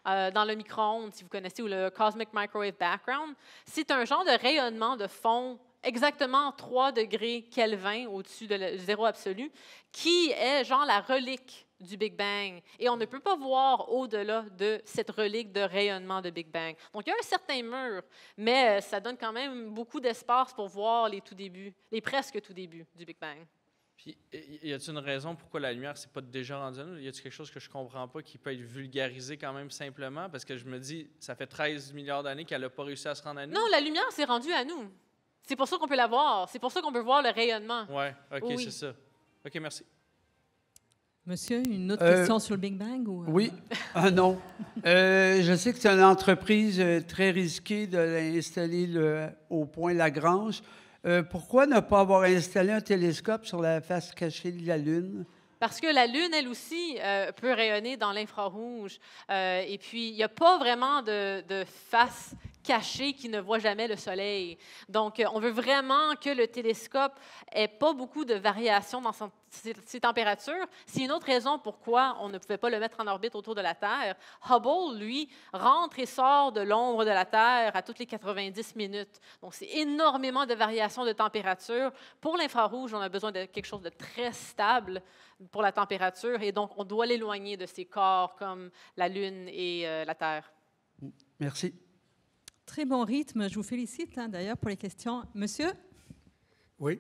dans le micro-ondes, si vous connaissez, ou le Cosmic Microwave Background. C'est un genre de rayonnement de fond exactement 3 degrés Kelvin au-dessus de zéro absolu, qui est genre la relique du Big Bang. Et on ne peut pas voir au-delà de cette relique de rayonnement de Big Bang. Donc, il y a un certain mur, mais ça donne quand même beaucoup d'espace pour voir les tout débuts, les presque tout débuts du Big Bang. Puis, y a-t-il une raison pourquoi la lumière, c'est pas déjà rendu à nous? Y a-t-il quelque chose que je comprends pas qui peut être vulgarisé quand même simplement? Parce que je me dis, ça fait 13 milliards d'années qu'elle n'a pas réussi à se rendre à nous. Non, la lumière s'est rendue à nous. C'est pour ça qu'on peut la voir. C'est pour ça qu'on peut voir le rayonnement. Oui, OK, Oui. c'est ça. OK, merci. Monsieur, une autre question sur le Big Bang? Ou, Oui. Ah non. Je sais que c'est une entreprise très risquée de l'installer au point Lagrange. Pourquoi ne pas avoir installé un télescope sur la face cachée de la Lune? Parce que la Lune, elle aussi, peut rayonner dans l'infrarouge. Et puis, il n'y a pas vraiment de face cachée qui ne voit jamais le Soleil. Donc, on veut vraiment que le télescope ait pas beaucoup de variations dans ses températures. C'est une autre raison pourquoi on ne pouvait pas le mettre en orbite autour de la Terre. Hubble, lui, rentre et sort de l'ombre de la Terre à toutes les 90 minutes. Donc, c'est énormément de variations de température. Pour l'infrarouge, on a besoin de quelque chose de très stable pour la température, et donc on doit l'éloigner de ces corps comme la Lune et la Terre. Merci. Très bon rythme. Je vous félicite, hein, d'ailleurs, pour les questions. Monsieur? Oui.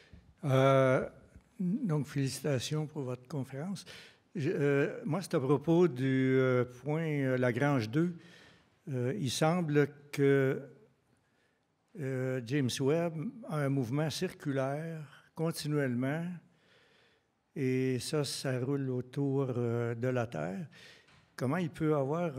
Donc, félicitations pour votre conférence. Moi, c'est à propos du point Lagrange 2. Il semble que James Webb a un mouvement circulaire continuellement, et ça roule autour de la Terre. Comment il peut avoir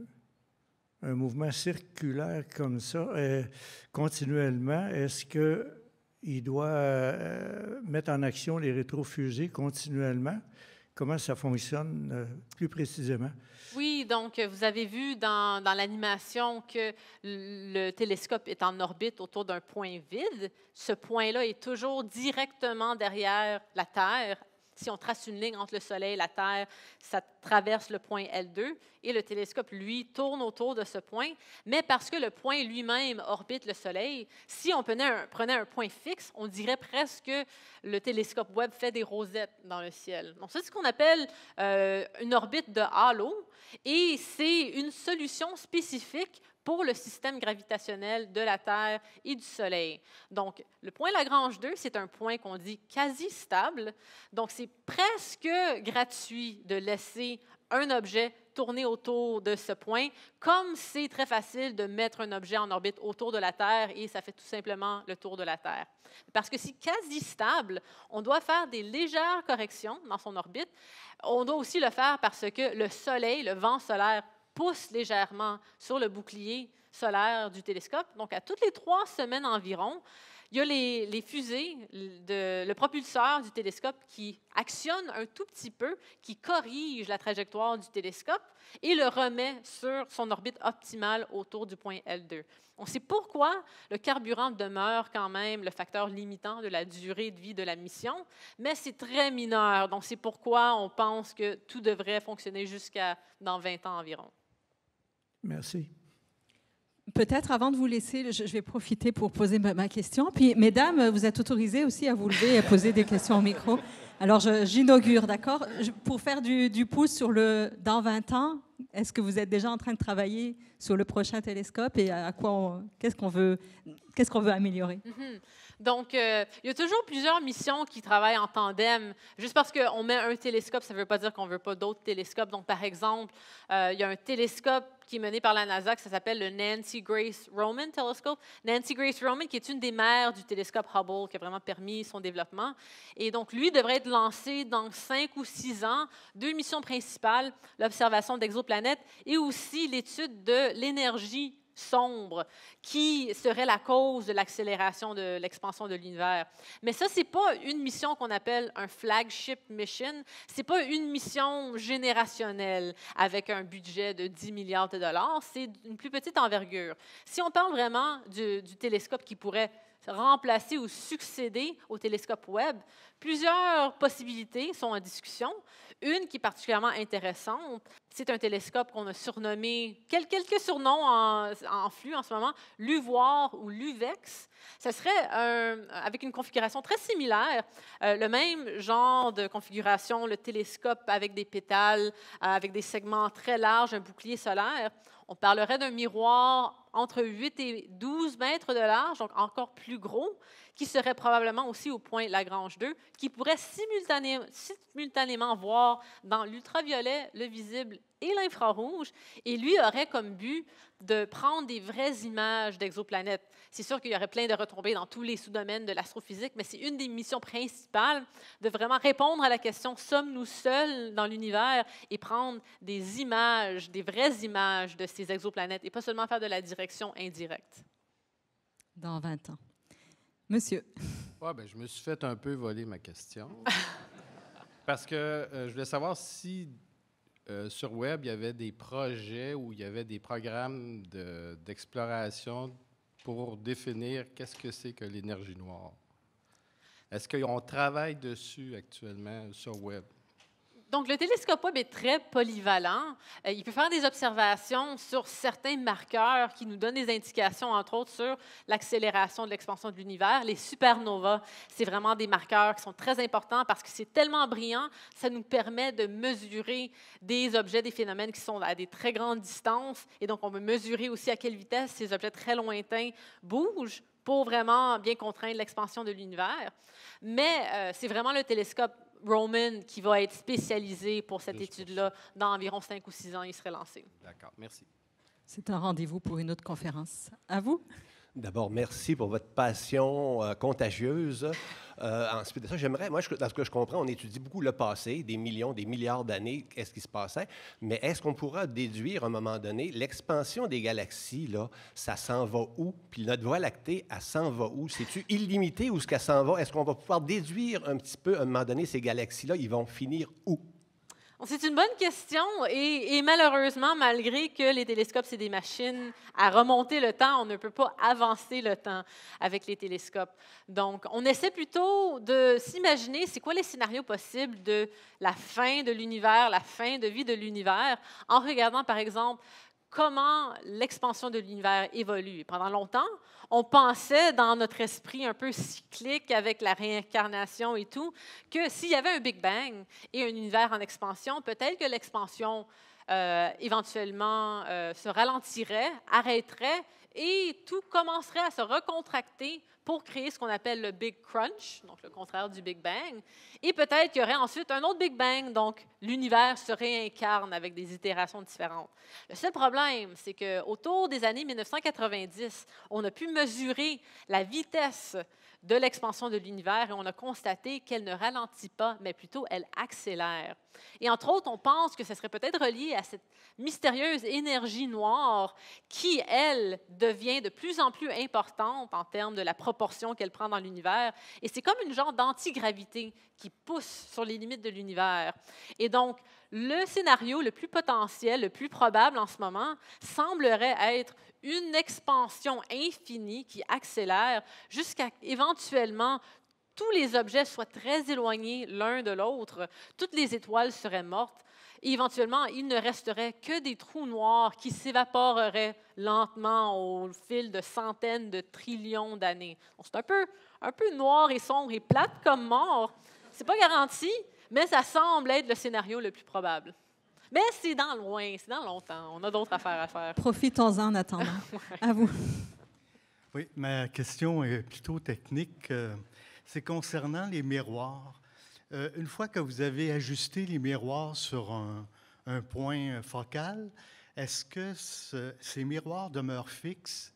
un mouvement circulaire comme ça continuellement? Est-ce qu'il doit mettre en action les rétrofusées continuellement? Comment ça fonctionne plus précisément? Oui, donc vous avez vu dans l'animation que le télescope est en orbite autour d'un point vide. Ce point-là est toujours directement derrière la Terre. Si on trace une ligne entre le Soleil et la Terre, ça traverse le point L2 et le télescope, lui, tourne autour de ce point. Mais parce que le point lui-même orbite le Soleil, si on prenait un point fixe, on dirait presque que le télescope Webb fait des rosettes dans le ciel. Donc, c'est ce qu'on appelle une orbite de halo, et c'est une solution spécifique pour le système gravitationnel de la Terre et du Soleil. Donc, le point Lagrange 2, c'est un point qu'on dit quasi stable. Donc, c'est presque gratuit de laisser un objet tourner autour de ce point, comme c'est très facile de mettre un objet en orbite autour de la Terre et ça fait tout simplement le tour de la Terre. Parce que c'est quasi stable, on doit faire des légères corrections dans son orbite. On doit aussi le faire parce que le Soleil, le vent solaire, pousse légèrement sur le bouclier solaire du télescope. Donc, à toutes les 3 semaines environ, il y a les fusées, le propulseur du télescope qui actionne un tout petit peu, qui corrige la trajectoire du télescope et le remet sur son orbite optimale autour du point L2. On sait pourquoi le carburant demeure quand même le facteur limitant de la durée de vie de la mission, mais c'est très mineur. Donc, c'est pourquoi on pense que tout devrait fonctionner jusqu'à dans 20 ans environ. Merci. Peut-être avant de vous laisser, je vais profiter pour poser ma question. Puis, mesdames, vous êtes autorisées aussi à vous lever et à poser des questions au micro. Alors, j'inaugure, d'accord? Pour faire du pouce sur dans 20 ans, est-ce que vous êtes déjà en train de travailler sur le prochain télescope et qu'est-ce qu'on veut améliorer? Mm-hmm. Donc, il y a toujours plusieurs missions qui travaillent en tandem. Juste parce qu'on met un télescope, ça ne veut pas dire qu'on ne veut pas d'autres télescopes. Donc, par exemple, il y a un télescope qui est mené par la NASA, qui s'appelle le Nancy Grace Roman Telescope. Nancy Grace Roman, qui est une des mères du télescope Hubble, qui a vraiment permis son développement. Et donc, lui devrait être lancé dans 5 ou 6 ans. 2 missions principales, l'observation d'exoplanètes et aussi l'étude de l'énergie sombre, qui serait la cause de l'accélération de l'expansion de l'univers. Mais ça, ce n'est pas une mission qu'on appelle un flagship mission. Ce n'est pas une mission générationnelle avec un budget de 10 milliards de dollars. C'est une plus petite envergure. Si on parle vraiment du télescope qui pourrait remplacer ou succéder au télescope Webb. Plusieurs possibilités sont en discussion. Une qui est particulièrement intéressante, c'est un télescope qu'on a surnommé, quelques surnoms en flux en ce moment, l'UVOIR ou l'UVEX. Ce serait avec une configuration très similaire, le même genre de configuration, le télescope avec des pétales, avec des segments très larges, un bouclier solaire. On parlerait d'un miroir entre 8 et 12 mètres de large, donc encore plus gros, qui serait probablement aussi au point Lagrange 2, qui pourrait simultanément voir dans l'ultraviolet, le visible et l'infrarouge, et lui aurait comme but de prendre des vraies images d'exoplanètes. C'est sûr qu'il y aurait plein de retombées dans tous les sous-domaines de l'astrophysique, mais c'est une des missions principales de vraiment répondre à la question « Sommes-nous seuls dans l'univers ?» et prendre des images, des vraies images de ces exoplanètes, et pas seulement faire de la direction indirecte. Dans 20 ans. Monsieur. Ouais, ben, je me suis fait un peu voler ma question. Parce que je voulais savoir si sur Webb, il y avait des projets ou il y avait des programmes d'exploration pour définir qu'est-ce que c'est que l'énergie noire. Est-ce qu'on travaille dessus actuellement sur Webb? Donc, le télescope Webb est très polyvalent. Il peut faire des observations sur certains marqueurs qui nous donnent des indications, entre autres, sur l'accélération de l'expansion de l'univers. Les supernovas, c'est vraiment des marqueurs qui sont très importants parce que c'est tellement brillant, ça nous permet de mesurer des objets, des phénomènes qui sont à des très grandes distances. Et donc, on peut mesurer aussi à quelle vitesse ces objets très lointains bougent pour vraiment bien contraindre l'expansion de l'univers. Mais c'est vraiment le télescope Roman qui va être spécialisé pour cette étude-là. Dans environ 5 ou 6 ans, il serait lancé. D'accord, merci. C'est un rendez-vous pour une autre conférence. À vous. D'abord, merci pour votre passion contagieuse. Ensuite de ça, j'aimerais, moi, dans ce que je comprends, on étudie beaucoup le passé, des millions, des milliards d'années, qu'est-ce qui se passait, mais est-ce qu'on pourra déduire à un moment donné, l'expansion des galaxies, là, ça s'en va où? Puis notre Voie lactée, elle s'en va où? C'est-tu illimité ou est-ce qu'elle s'en va? Est-ce qu'on va pouvoir déduire un petit peu, à un moment donné, ces galaxies-là, ils vont finir où? C'est une bonne question et malheureusement, malgré que les télescopes, c'est des machines à remonter le temps, on ne peut pas avancer le temps avec les télescopes. Donc, on essaie plutôt de s'imaginer c'est quoi les scénarios possibles de la fin de l'univers, la fin de vie de l'univers, en regardant, par exemple, comment l'expansion de l'univers évolue. Pendant longtemps, on pensait dans notre esprit un peu cyclique avec la réincarnation et tout, que s'il y avait un Big Bang et un univers en expansion, peut-être que l'expansion éventuellement se ralentirait, arrêterait et tout commencerait à se recontracter pour créer ce qu'on appelle le Big Crunch, donc le contraire du Big Bang. Et peut-être qu'il y aurait ensuite un autre Big Bang, donc l'univers se réincarne avec des itérations différentes. Le seul problème, c'est qu'autour des années 1990, on a pu mesurer la vitesse de l'expansion de l'univers et on a constaté qu'elle ne ralentit pas, mais plutôt elle accélère. Et entre autres, on pense que ce serait peut-être relié à cette mystérieuse énergie noire qui, elle, devient de plus en plus importante en termes de la proportion qu'elle prend dans l'univers. Et c'est comme une genre d'antigravité qui pousse sur les limites de l'univers. Et donc, le scénario le plus potentiel, le plus probable en ce moment, semblerait être une expansion infinie qui accélère jusqu'à éventuellement tous les objets soient très éloignés l'un de l'autre, toutes les étoiles seraient mortes, et éventuellement, il ne resterait que des trous noirs qui s'évaporeraient lentement au fil de centaines de trillions d'années. C'est un peu noir et sombre et plate comme mort. Ce n'est pas garanti, mais ça semble être le scénario le plus probable. Mais c'est dans loin, c'est dans longtemps. On a d'autres affaires à faire. Profitons-en en attendant. À vous. Oui, ma question est plutôt technique. C'est concernant les miroirs. Une fois que vous avez ajusté les miroirs sur un point focal, est-ce que ces miroirs demeurent fixes?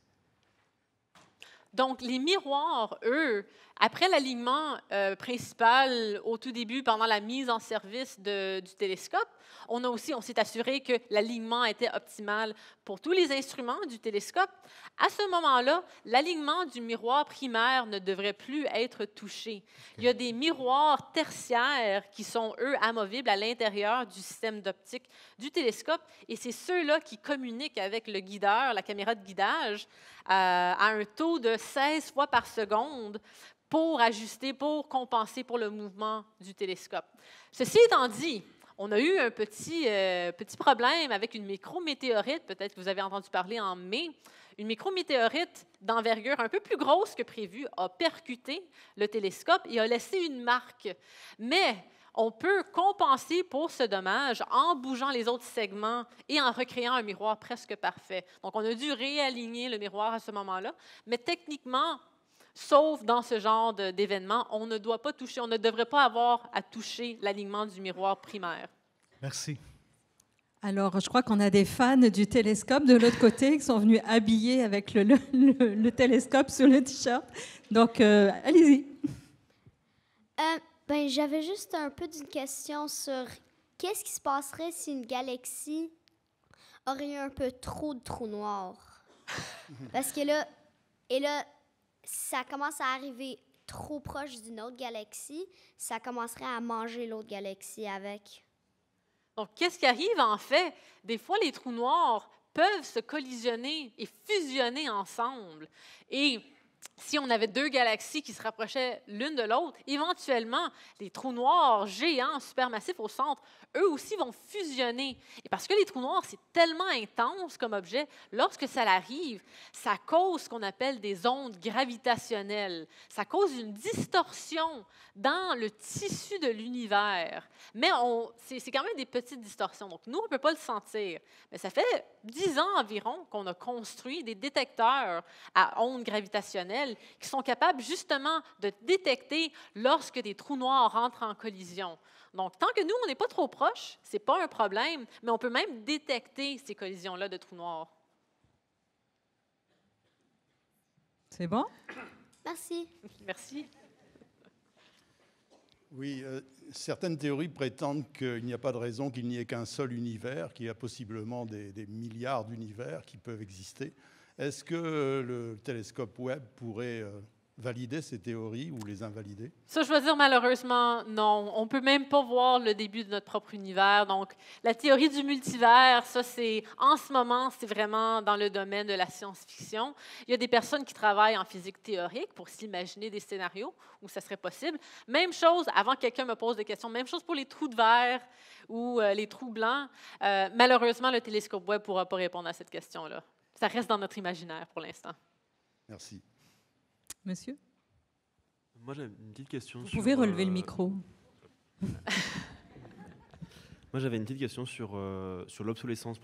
Donc, les miroirs, eux, après l'alignement principal au tout début, pendant la mise en service du télescope, on s'est assuré que l'alignement était optimal pour tous les instruments du télescope. À ce moment-là, l'alignement du miroir primaire ne devrait plus être touché. Il y a des miroirs tertiaires qui sont, eux, amovibles à l'intérieur du système d'optique du télescope, et c'est ceux-là qui communiquent avec le guideur, la caméra de guidage, à un taux de 16 fois par seconde pour ajuster, pour compenser pour le mouvement du télescope. Ceci étant dit, on a eu un petit problème avec une micrométéorite, peut-être que vous avez entendu parler en mai. Une micrométéorite d'envergure un peu plus grosse que prévu a percuté le télescope et a laissé une marque. Mais on peut compenser pour ce dommage en bougeant les autres segments et en recréant un miroir presque parfait. Donc, on a dû réaligner le miroir à ce moment-là, mais techniquement, sauf dans ce genre d'événement, on ne doit pas toucher, on ne devrait pas avoir à toucher l'alignement du miroir primaire. Merci. Alors, je crois qu'on a des fans du télescope de l'autre côté qui sont venus habillés avec le télescope sur le T-shirt. Donc, allez-y. J'avais juste un peu d'une question sur qu'est-ce qui se passerait si une galaxie aurait eu un peu trop de trous noirs? Parce que là, ça commence à arriver trop proche d'une autre galaxie, ça commencerait à manger l'autre galaxie avec. Donc, qu'est-ce qui arrive en fait? Des fois, les trous noirs peuvent se collisionner et fusionner ensemble. Et si on avait deux galaxies qui se rapprochaient l'une de l'autre, éventuellement, les trous noirs géants, supermassifs au centre, eux aussi vont fusionner. Et parce que les trous noirs, c'est tellement intense comme objet, lorsque ça arrive, ça cause ce qu'on appelle des ondes gravitationnelles. Ça cause une distorsion dans le tissu de l'univers. Mais c'est quand même des petites distorsions. Donc, nous, on ne peut pas le sentir. Mais ça fait 10 ans environ qu'on a construit des détecteurs à ondes gravitationnelles qui sont capables justement de détecter lorsque des trous noirs rentrent en collision. Donc, tant que nous, on n'est pas trop proche, ce n'est pas un problème, mais on peut même détecter ces collisions-là de trous noirs. C'est bon? Merci. Merci. Oui, certaines théories prétendent qu'il n'y a pas de raison qu'il n'y ait qu'un seul univers, qu'il y a possiblement des milliards d'univers qui peuvent exister. Est-ce que le télescope Webb pourrait valider ces théories ou les invalider? Ça, je dois dire malheureusement, non. On ne peut même pas voir le début de notre propre univers. Donc, la théorie du multivers, ça, en ce moment, c'est vraiment dans le domaine de la science-fiction. Il y a des personnes qui travaillent en physique théorique pour s'imaginer des scénarios où ça serait possible. Même chose, avant que quelqu'un me pose des questions, même chose pour les trous de verre ou les trous blancs. Malheureusement, le télescope Webb ne pourra pas répondre à cette question-là. Ça reste dans notre imaginaire pour l'instant. Merci. Monsieur? Moi, j'ai une petite question. Vous pouvez relever le micro. Moi, j'avais une petite question sur l'obsolescence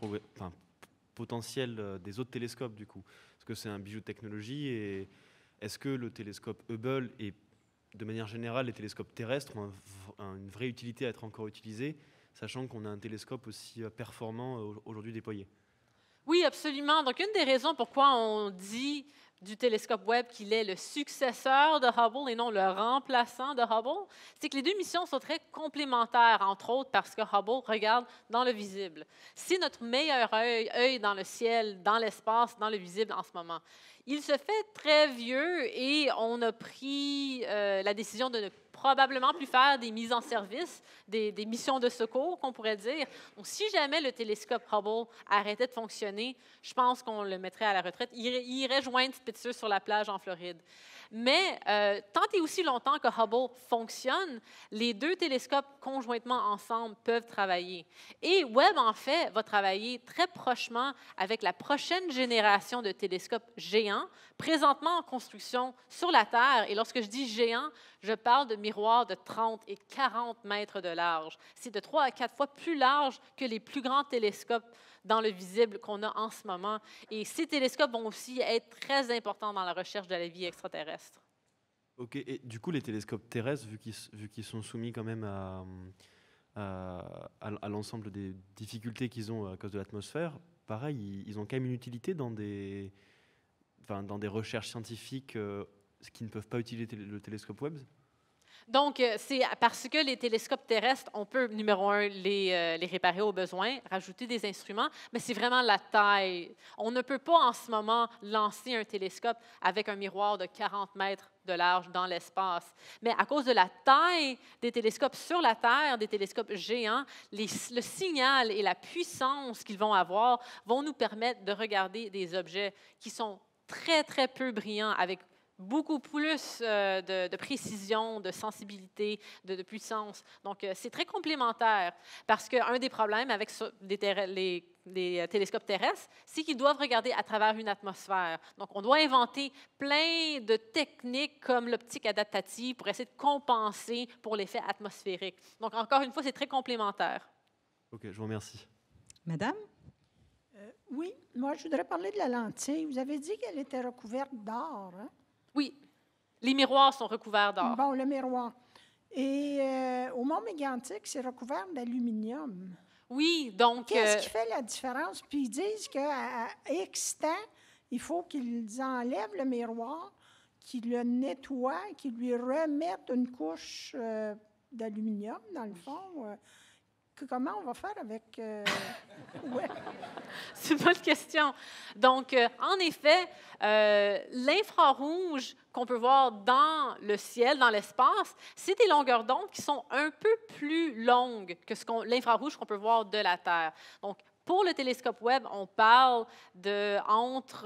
potentielle des autres télescopes, du coup. Parce que c'est un bijou de technologie. Et est-ce que le télescope Hubble et, de manière générale, les télescopes terrestres ont une vraie utilité à être encore utilisés, sachant qu'on a un télescope aussi performant aujourd'hui déployé? Oui, absolument. Donc, une des raisons pourquoi on dit du télescope Webb qu'il est le successeur de Hubble et non le remplaçant de Hubble, c'est que les deux missions sont très complémentaires, entre autres parce que Hubble regarde dans le visible. C'est notre meilleur œil dans le ciel, dans l'espace, dans le visible en ce moment. Il se fait très vieux et on a pris la décision de ne probablement plus faire des mises en service, des missions de secours, qu'on pourrait dire. Donc, si jamais le télescope Hubble arrêtait de fonctionner, je pense qu'on le mettrait à la retraite. Il irait joindre Spitzer sur la plage en Floride. Mais tant et aussi longtemps que Hubble fonctionne, les deux télescopes conjointement ensemble peuvent travailler. Et Webb, en fait, va travailler très prochement avec la prochaine génération de télescopes géants, présentement en construction sur la Terre. Et lorsque je dis géant, je parle de miroirs de 30 et 40 mètres de large. C'est de 3 à 4 fois plus large que les plus grands télescopes dans le visible qu'on a en ce moment. Et ces télescopes vont aussi être très importants dans la recherche de la vie extraterrestre. OK. Et du coup, les télescopes terrestres, vu qu'ils sont soumis quand même à l'ensemble des difficultés qu'ils ont à cause de l'atmosphère, pareil, ils ont quand même une utilité dans des recherches scientifiques qui ne peuvent pas utiliser le télescope Webb? Donc, c'est parce que les télescopes terrestres, on peut, numéro un, les réparer au besoin, rajouter des instruments, mais c'est vraiment la taille. On ne peut pas en ce moment lancer un télescope avec un miroir de 40 mètres de large dans l'espace. Mais à cause de la taille des télescopes sur la Terre, des télescopes géants, le signal et la puissance qu'ils vont avoir vont nous permettre de regarder des objets qui sont très, très peu brillants, avec beaucoup plus de précision, de sensibilité, de puissance. Donc, c'est très complémentaire parce qu'un des problèmes avec les télescopes terrestres, c'est qu'ils doivent regarder à travers une atmosphère. Donc, on doit inventer plein de techniques comme l'optique adaptative pour essayer de compenser pour l'effet atmosphérique. Donc, encore une fois, c'est très complémentaire. OK, je vous remercie. Madame? Oui, moi, je voudrais parler de la lentille. Vous avez dit qu'elle était recouverte d'or, hein? Oui, les miroirs sont recouverts d'or. Bon, le miroir. Et au Mont Mégantic, c'est recouvert d'aluminium. Oui, donc... Qu'est-ce qui fait la différence? Puis ils disent qu'à X temps, il faut qu'ils enlèvent le miroir, qu'ils le nettoient, qu'ils lui remettent une couche d'aluminium, dans le fond. Comment on va faire avec... ouais. C'est une bonne question. Donc, en effet, l'infrarouge qu'on peut voir dans le ciel, dans l'espace, c'est des longueurs d'onde qui sont un peu plus longues que l'infrarouge qu'on peut voir de la Terre. Donc, pour le télescope Webb, on parle entre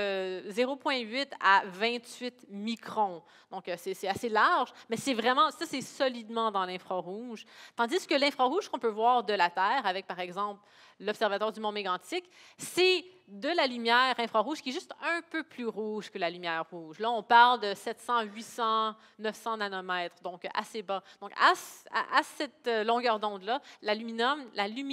0,8 à 28 microns. Donc, c'est assez large, mais c'est vraiment, ça, c'est solidement dans l'infrarouge. Tandis que l'infrarouge qu'on peut voir de la Terre, avec, par exemple, l'observatoire du Mont Mégantic, c'est de la lumière infrarouge qui est juste un peu plus rouge que la lumière rouge. Là, on parle de 700, 800, 900 nanomètres, donc assez bas. Donc, à cette longueur d'onde-là, l'aluminium,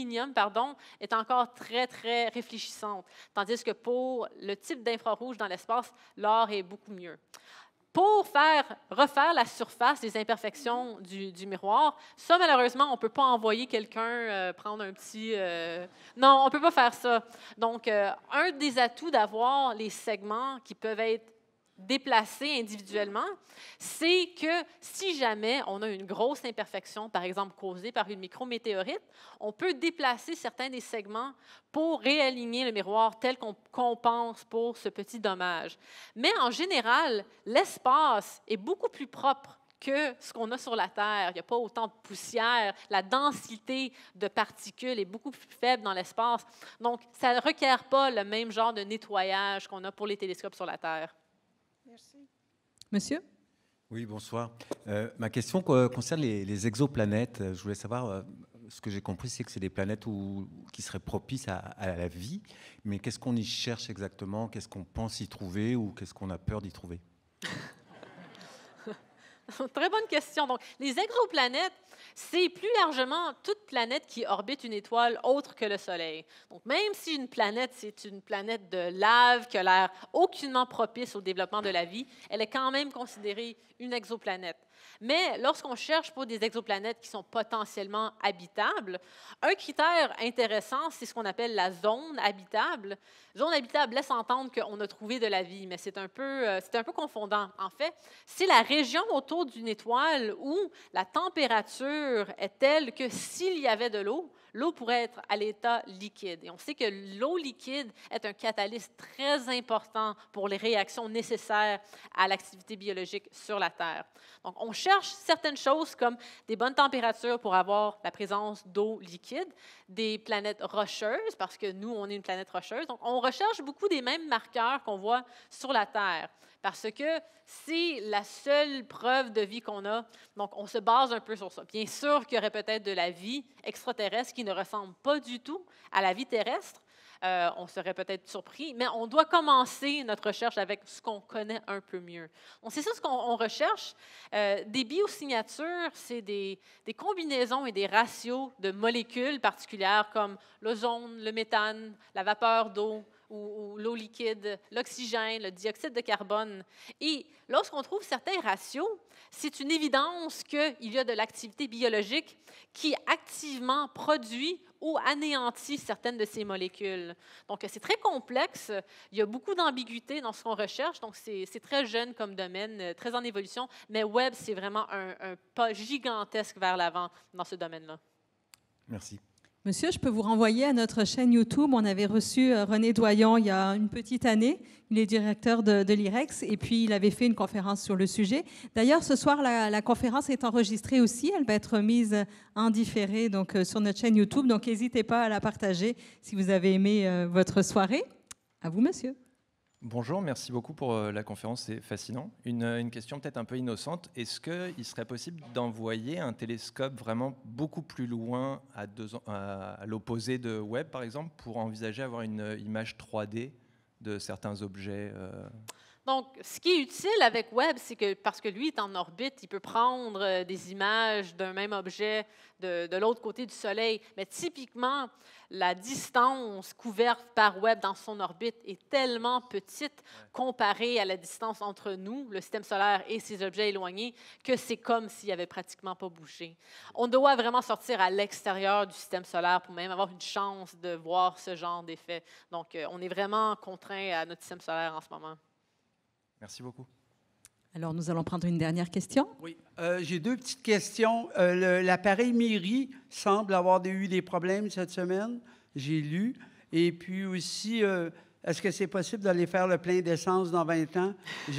est encore très, très réfléchissante, tandis que pour le type d'infrarouge dans l'espace, l'or est beaucoup mieux. Pour refaire la surface des imperfections du miroir, ça, malheureusement, on ne peut pas envoyer quelqu'un prendre un petit... Non, on ne peut pas faire ça. Donc, un des atouts d'avoir les segments qui peuvent être déplacés individuellement, c'est que si jamais on a une grosse imperfection, par exemple causée par une micrométéorite, on peut déplacer certains des segments pour réaligner le miroir tel qu'on compense pour ce petit dommage. Mais en général, l'espace est beaucoup plus propre que ce qu'on a sur la Terre. Il n'y a pas autant de poussière. La densité de particules est beaucoup plus faible dans l'espace. Donc, ça ne requiert pas le même genre de nettoyage qu'on a pour les télescopes sur la Terre. Merci. Monsieur? Oui, bonsoir. Ma question concerne les exoplanètes. Je voulais savoir, ce que j'ai compris, c'est que c'est des planètes qui seraient propices à la vie. Mais qu'est-ce qu'on y cherche exactement? Qu'est-ce qu'on pense y trouver ou qu'est-ce qu'on a peur d'y trouver? Très bonne question. Donc, les exoplanètes, c'est plus largement toute planète qui orbite une étoile autre que le Soleil. Donc, même si une planète, c'est une planète de lave qui a l'air aucunement propice au développement de la vie, elle est quand même considérée une exoplanète. Mais lorsqu'on cherche pour des exoplanètes qui sont potentiellement habitables, un critère intéressant, c'est ce qu'on appelle la zone habitable. Zone habitable laisse entendre qu'on a trouvé de la vie, mais c'est un peu confondant. En fait, c'est la région autour d'une étoile où la température est telle que s'il y avait de l'eau, l'eau pourrait être à l'état liquide. Et on sait que l'eau liquide est un catalyste très important pour les réactions nécessaires à l'activité biologique sur la Terre. Donc, on cherche certaines choses comme des bonnes températures pour avoir la présence d'eau liquide, des planètes rocheuses, parce que nous, on est une planète rocheuse. Donc, on recherche beaucoup des mêmes marqueurs qu'on voit sur la Terre, parce que c'est la seule preuve de vie qu'on a. Donc, on se base un peu sur ça. Bien sûr qu'il y aurait peut-être de la vie extraterrestre qui ne ressemble pas du tout à la vie terrestre. On serait peut-être surpris, mais on doit commencer notre recherche avec ce qu'on connaît un peu mieux. Donc, c'est ça ce qu'on recherche. Des biosignatures, c'est des combinaisons et des ratios de molécules particulières comme l'ozone, le méthane, la vapeur d'eau, ou l'eau liquide, l'oxygène, le dioxyde de carbone. Et lorsqu'on trouve certains ratios, c'est une évidence qu'il y a de l'activité biologique qui activement produit ou anéantit certaines de ces molécules. Donc, c'est très complexe. Il y a beaucoup d'ambiguïté dans ce qu'on recherche. Donc, c'est très jeune comme domaine, très en évolution. Mais Webb, c'est vraiment un pas gigantesque vers l'avant dans ce domaine-là. Merci. Monsieur, je peux vous renvoyer à notre chaîne YouTube. On avait reçu René Doyon il y a une petite année. Il est directeur de l'IREX et puis il avait fait une conférence sur le sujet. D'ailleurs, ce soir, la conférence est enregistrée aussi. Elle va être mise en différé donc, sur notre chaîne YouTube. Donc, n'hésitez pas à la partager si vous avez aimé votre soirée. À vous, monsieur. Bonjour, merci beaucoup pour la conférence, c'est fascinant. Une question peut-être un peu innocente. Est-ce qu'il serait possible d'envoyer un télescope vraiment beaucoup plus loin, à l'opposé de Webb, par exemple, pour envisager avoir une image 3D de certains objets Donc, ce qui est utile avec Webb, c'est que parce que lui est en orbite, il peut prendre des images d'un même objet de l'autre côté du Soleil. Mais typiquement, la distance couverte par Webb dans son orbite est tellement petite comparée à la distance entre nous, le système solaire et ces objets éloignés, que c'est comme s'il n'avait pratiquement pas bougé. On doit vraiment sortir à l'extérieur du système solaire pour même avoir une chance de voir ce genre d'effet. Donc, on est vraiment contraint à notre système solaire en ce moment. Merci beaucoup. Alors, nous allons prendre une dernière question. Oui, j'ai deux petites questions. L'appareil MIRI semble avoir eu des problèmes cette semaine, j'ai lu. Et puis aussi, est-ce que c'est possible d'aller faire le plein d'essence dans 20 ans?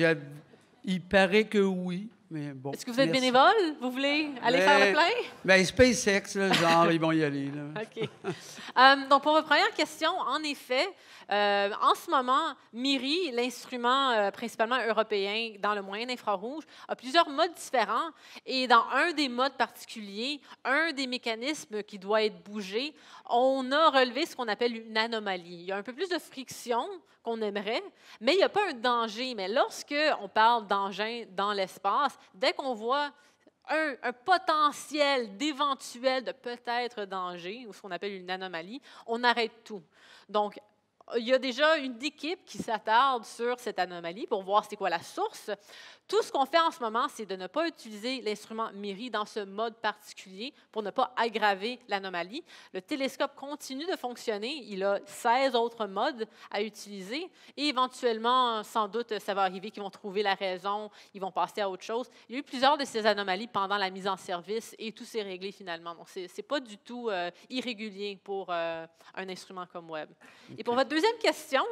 Il paraît que oui, mais bon. Est-ce que vous êtes bénévole? Vous voulez aller faire le plein? Bien, SpaceX, là, genre, ils vont y aller. Là. OK. Donc, pour votre première question, en effet, en ce moment, MIRI, l'instrument principalement européen dans le moyen infrarouge, a plusieurs modes différents. Et dans un des modes particuliers, un des mécanismes qui doit être bougé, on a relevé ce qu'on appelle une anomalie. Il y a un peu plus de friction qu'on aimerait, mais il n'y a pas un danger. Mais lorsque on parle d'engins dans l'espace, dès qu'on voit un potentiel d'éventuel de peut-être danger, ou ce qu'on appelle une anomalie, on arrête tout. Donc, il y a déjà une équipe qui s'attarde sur cette anomalie pour voir c'est quoi la source. Tout ce qu'on fait en ce moment, c'est de ne pas utiliser l'instrument MIRI dans ce mode particulier pour ne pas aggraver l'anomalie. Le télescope continue de fonctionner. Il a 16 autres modes à utiliser. Et éventuellement, sans doute, ça va arriver qu'ils vont trouver la raison, ils vont passer à autre chose. Il y a eu plusieurs de ces anomalies pendant la mise en service et tout s'est réglé finalement. Donc, ce n'est pas du tout irrégulier pour un instrument comme Webb. Okay. Et pour votre deuxième question,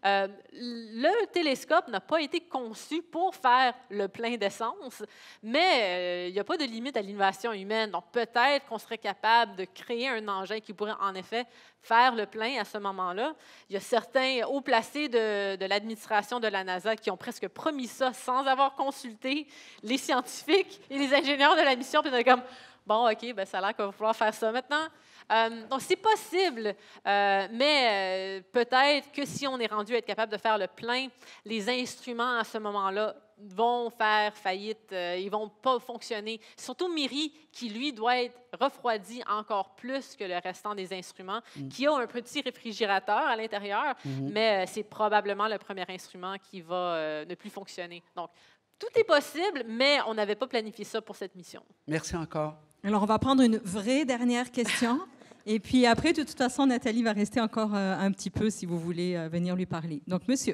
le télescope n'a pas été conçu pour faire le plein d'essence, mais il n'y a pas de limite à l'innovation humaine. Donc, peut-être qu'on serait capable de créer un engin qui pourrait, en effet, faire le plein à ce moment-là. Il y a certains hauts placés de l'administration de la NASA qui ont presque promis ça sans avoir consulté les scientifiques et les ingénieurs de la mission. Puis on est comme, bon, OK, ben, ça a l'air qu'il va falloir faire ça maintenant. Donc, c'est possible, mais peut-être que si on est rendu à être capable de faire le plein, les instruments à ce moment-là vont faire faillite, ils ne vont pas fonctionner. Surtout MIRI, qui, lui, doit être refroidi encore plus que le restant des instruments, qui a un petit réfrigérateur à l'intérieur, mais c'est probablement le premier instrument qui va ne plus fonctionner. Donc, tout est possible, mais on n'avait pas planifié ça pour cette mission. Merci encore. Alors, on va prendre une vraie dernière question. Et puis après, de toute façon, Nathalie va rester encore un petit peu si vous voulez venir lui parler. Donc, monsieur.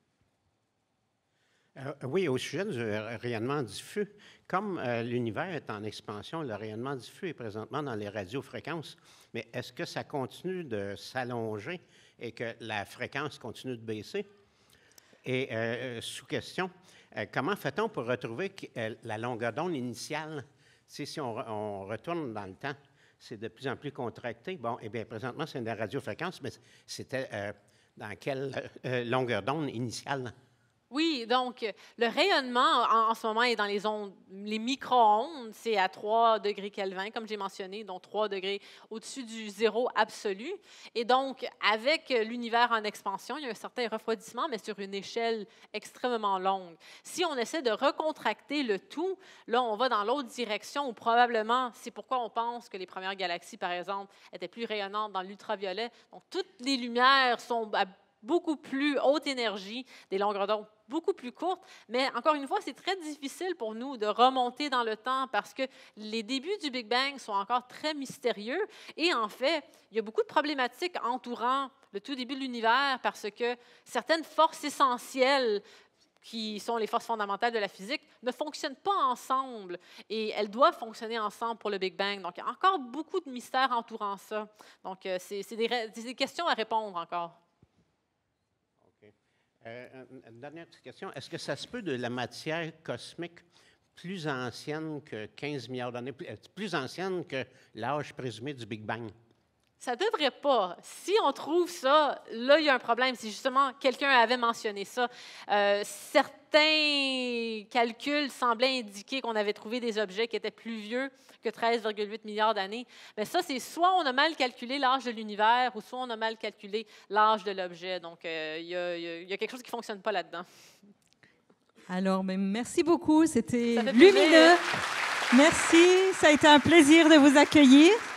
Oui, au sujet du rayonnement diffus, comme l'univers est en expansion, le rayonnement diffus est présentement dans les radiofréquences, mais est-ce que ça continue de s'allonger et que la fréquence continue de baisser? Et sous question, comment fait-on pour retrouver la longueur d'onde initiale? Si on retourne dans le temps, c'est de plus en plus contracté. Bon, eh bien, présentement, c'est une radiofréquence, mais c'était dans quelle longueur d'onde initiale? Oui, donc le rayonnement en ce moment est dans les micro-ondes, c'est à 3 degrés Kelvin, comme j'ai mentionné, donc 3 degrés au-dessus du zéro absolu. Et donc, avec l'univers en expansion, il y a un certain refroidissement, mais sur une échelle extrêmement longue. Si on essaie de recontracter le tout, là, on va dans l'autre direction, où probablement, c'est pourquoi on pense que les premières galaxies, par exemple, étaient plus rayonnantes dans l'ultraviolet. Donc, toutes les lumières sont à beaucoup plus haute énergie, des longueurs d'onde beaucoup plus courtes, mais encore une fois, c'est très difficile pour nous de remonter dans le temps parce que les débuts du Big Bang sont encore très mystérieux et en fait, il y a beaucoup de problématiques entourant le tout début de l'univers parce que certaines forces essentielles qui sont les forces fondamentales de la physique, ne fonctionnent pas ensemble et elles doivent fonctionner ensemble pour le Big Bang. Donc, il y a encore beaucoup de mystères entourant ça. Donc, c'est des questions à répondre encore. Une dernière petite question. Est-ce que ça se peut de la matière cosmique plus ancienne que 15 milliards d'années, plus ancienne que l'âge présumé du Big Bang? Ça devrait pas. Si on trouve ça, là, il y a un problème. Si justement quelqu'un avait mentionné ça, certains calculs semblaient indiquer qu'on avait trouvé des objets qui étaient plus vieux que 13,8 milliards d'années. Mais ça, c'est soit on a mal calculé l'âge de l'univers ou soit on a mal calculé l'âge de l'objet. Donc, il y a quelque chose qui ne fonctionne pas là-dedans. Alors, merci beaucoup. C'était Ça fait lumineux. plaisir. Merci. Ça a été un plaisir de vous accueillir.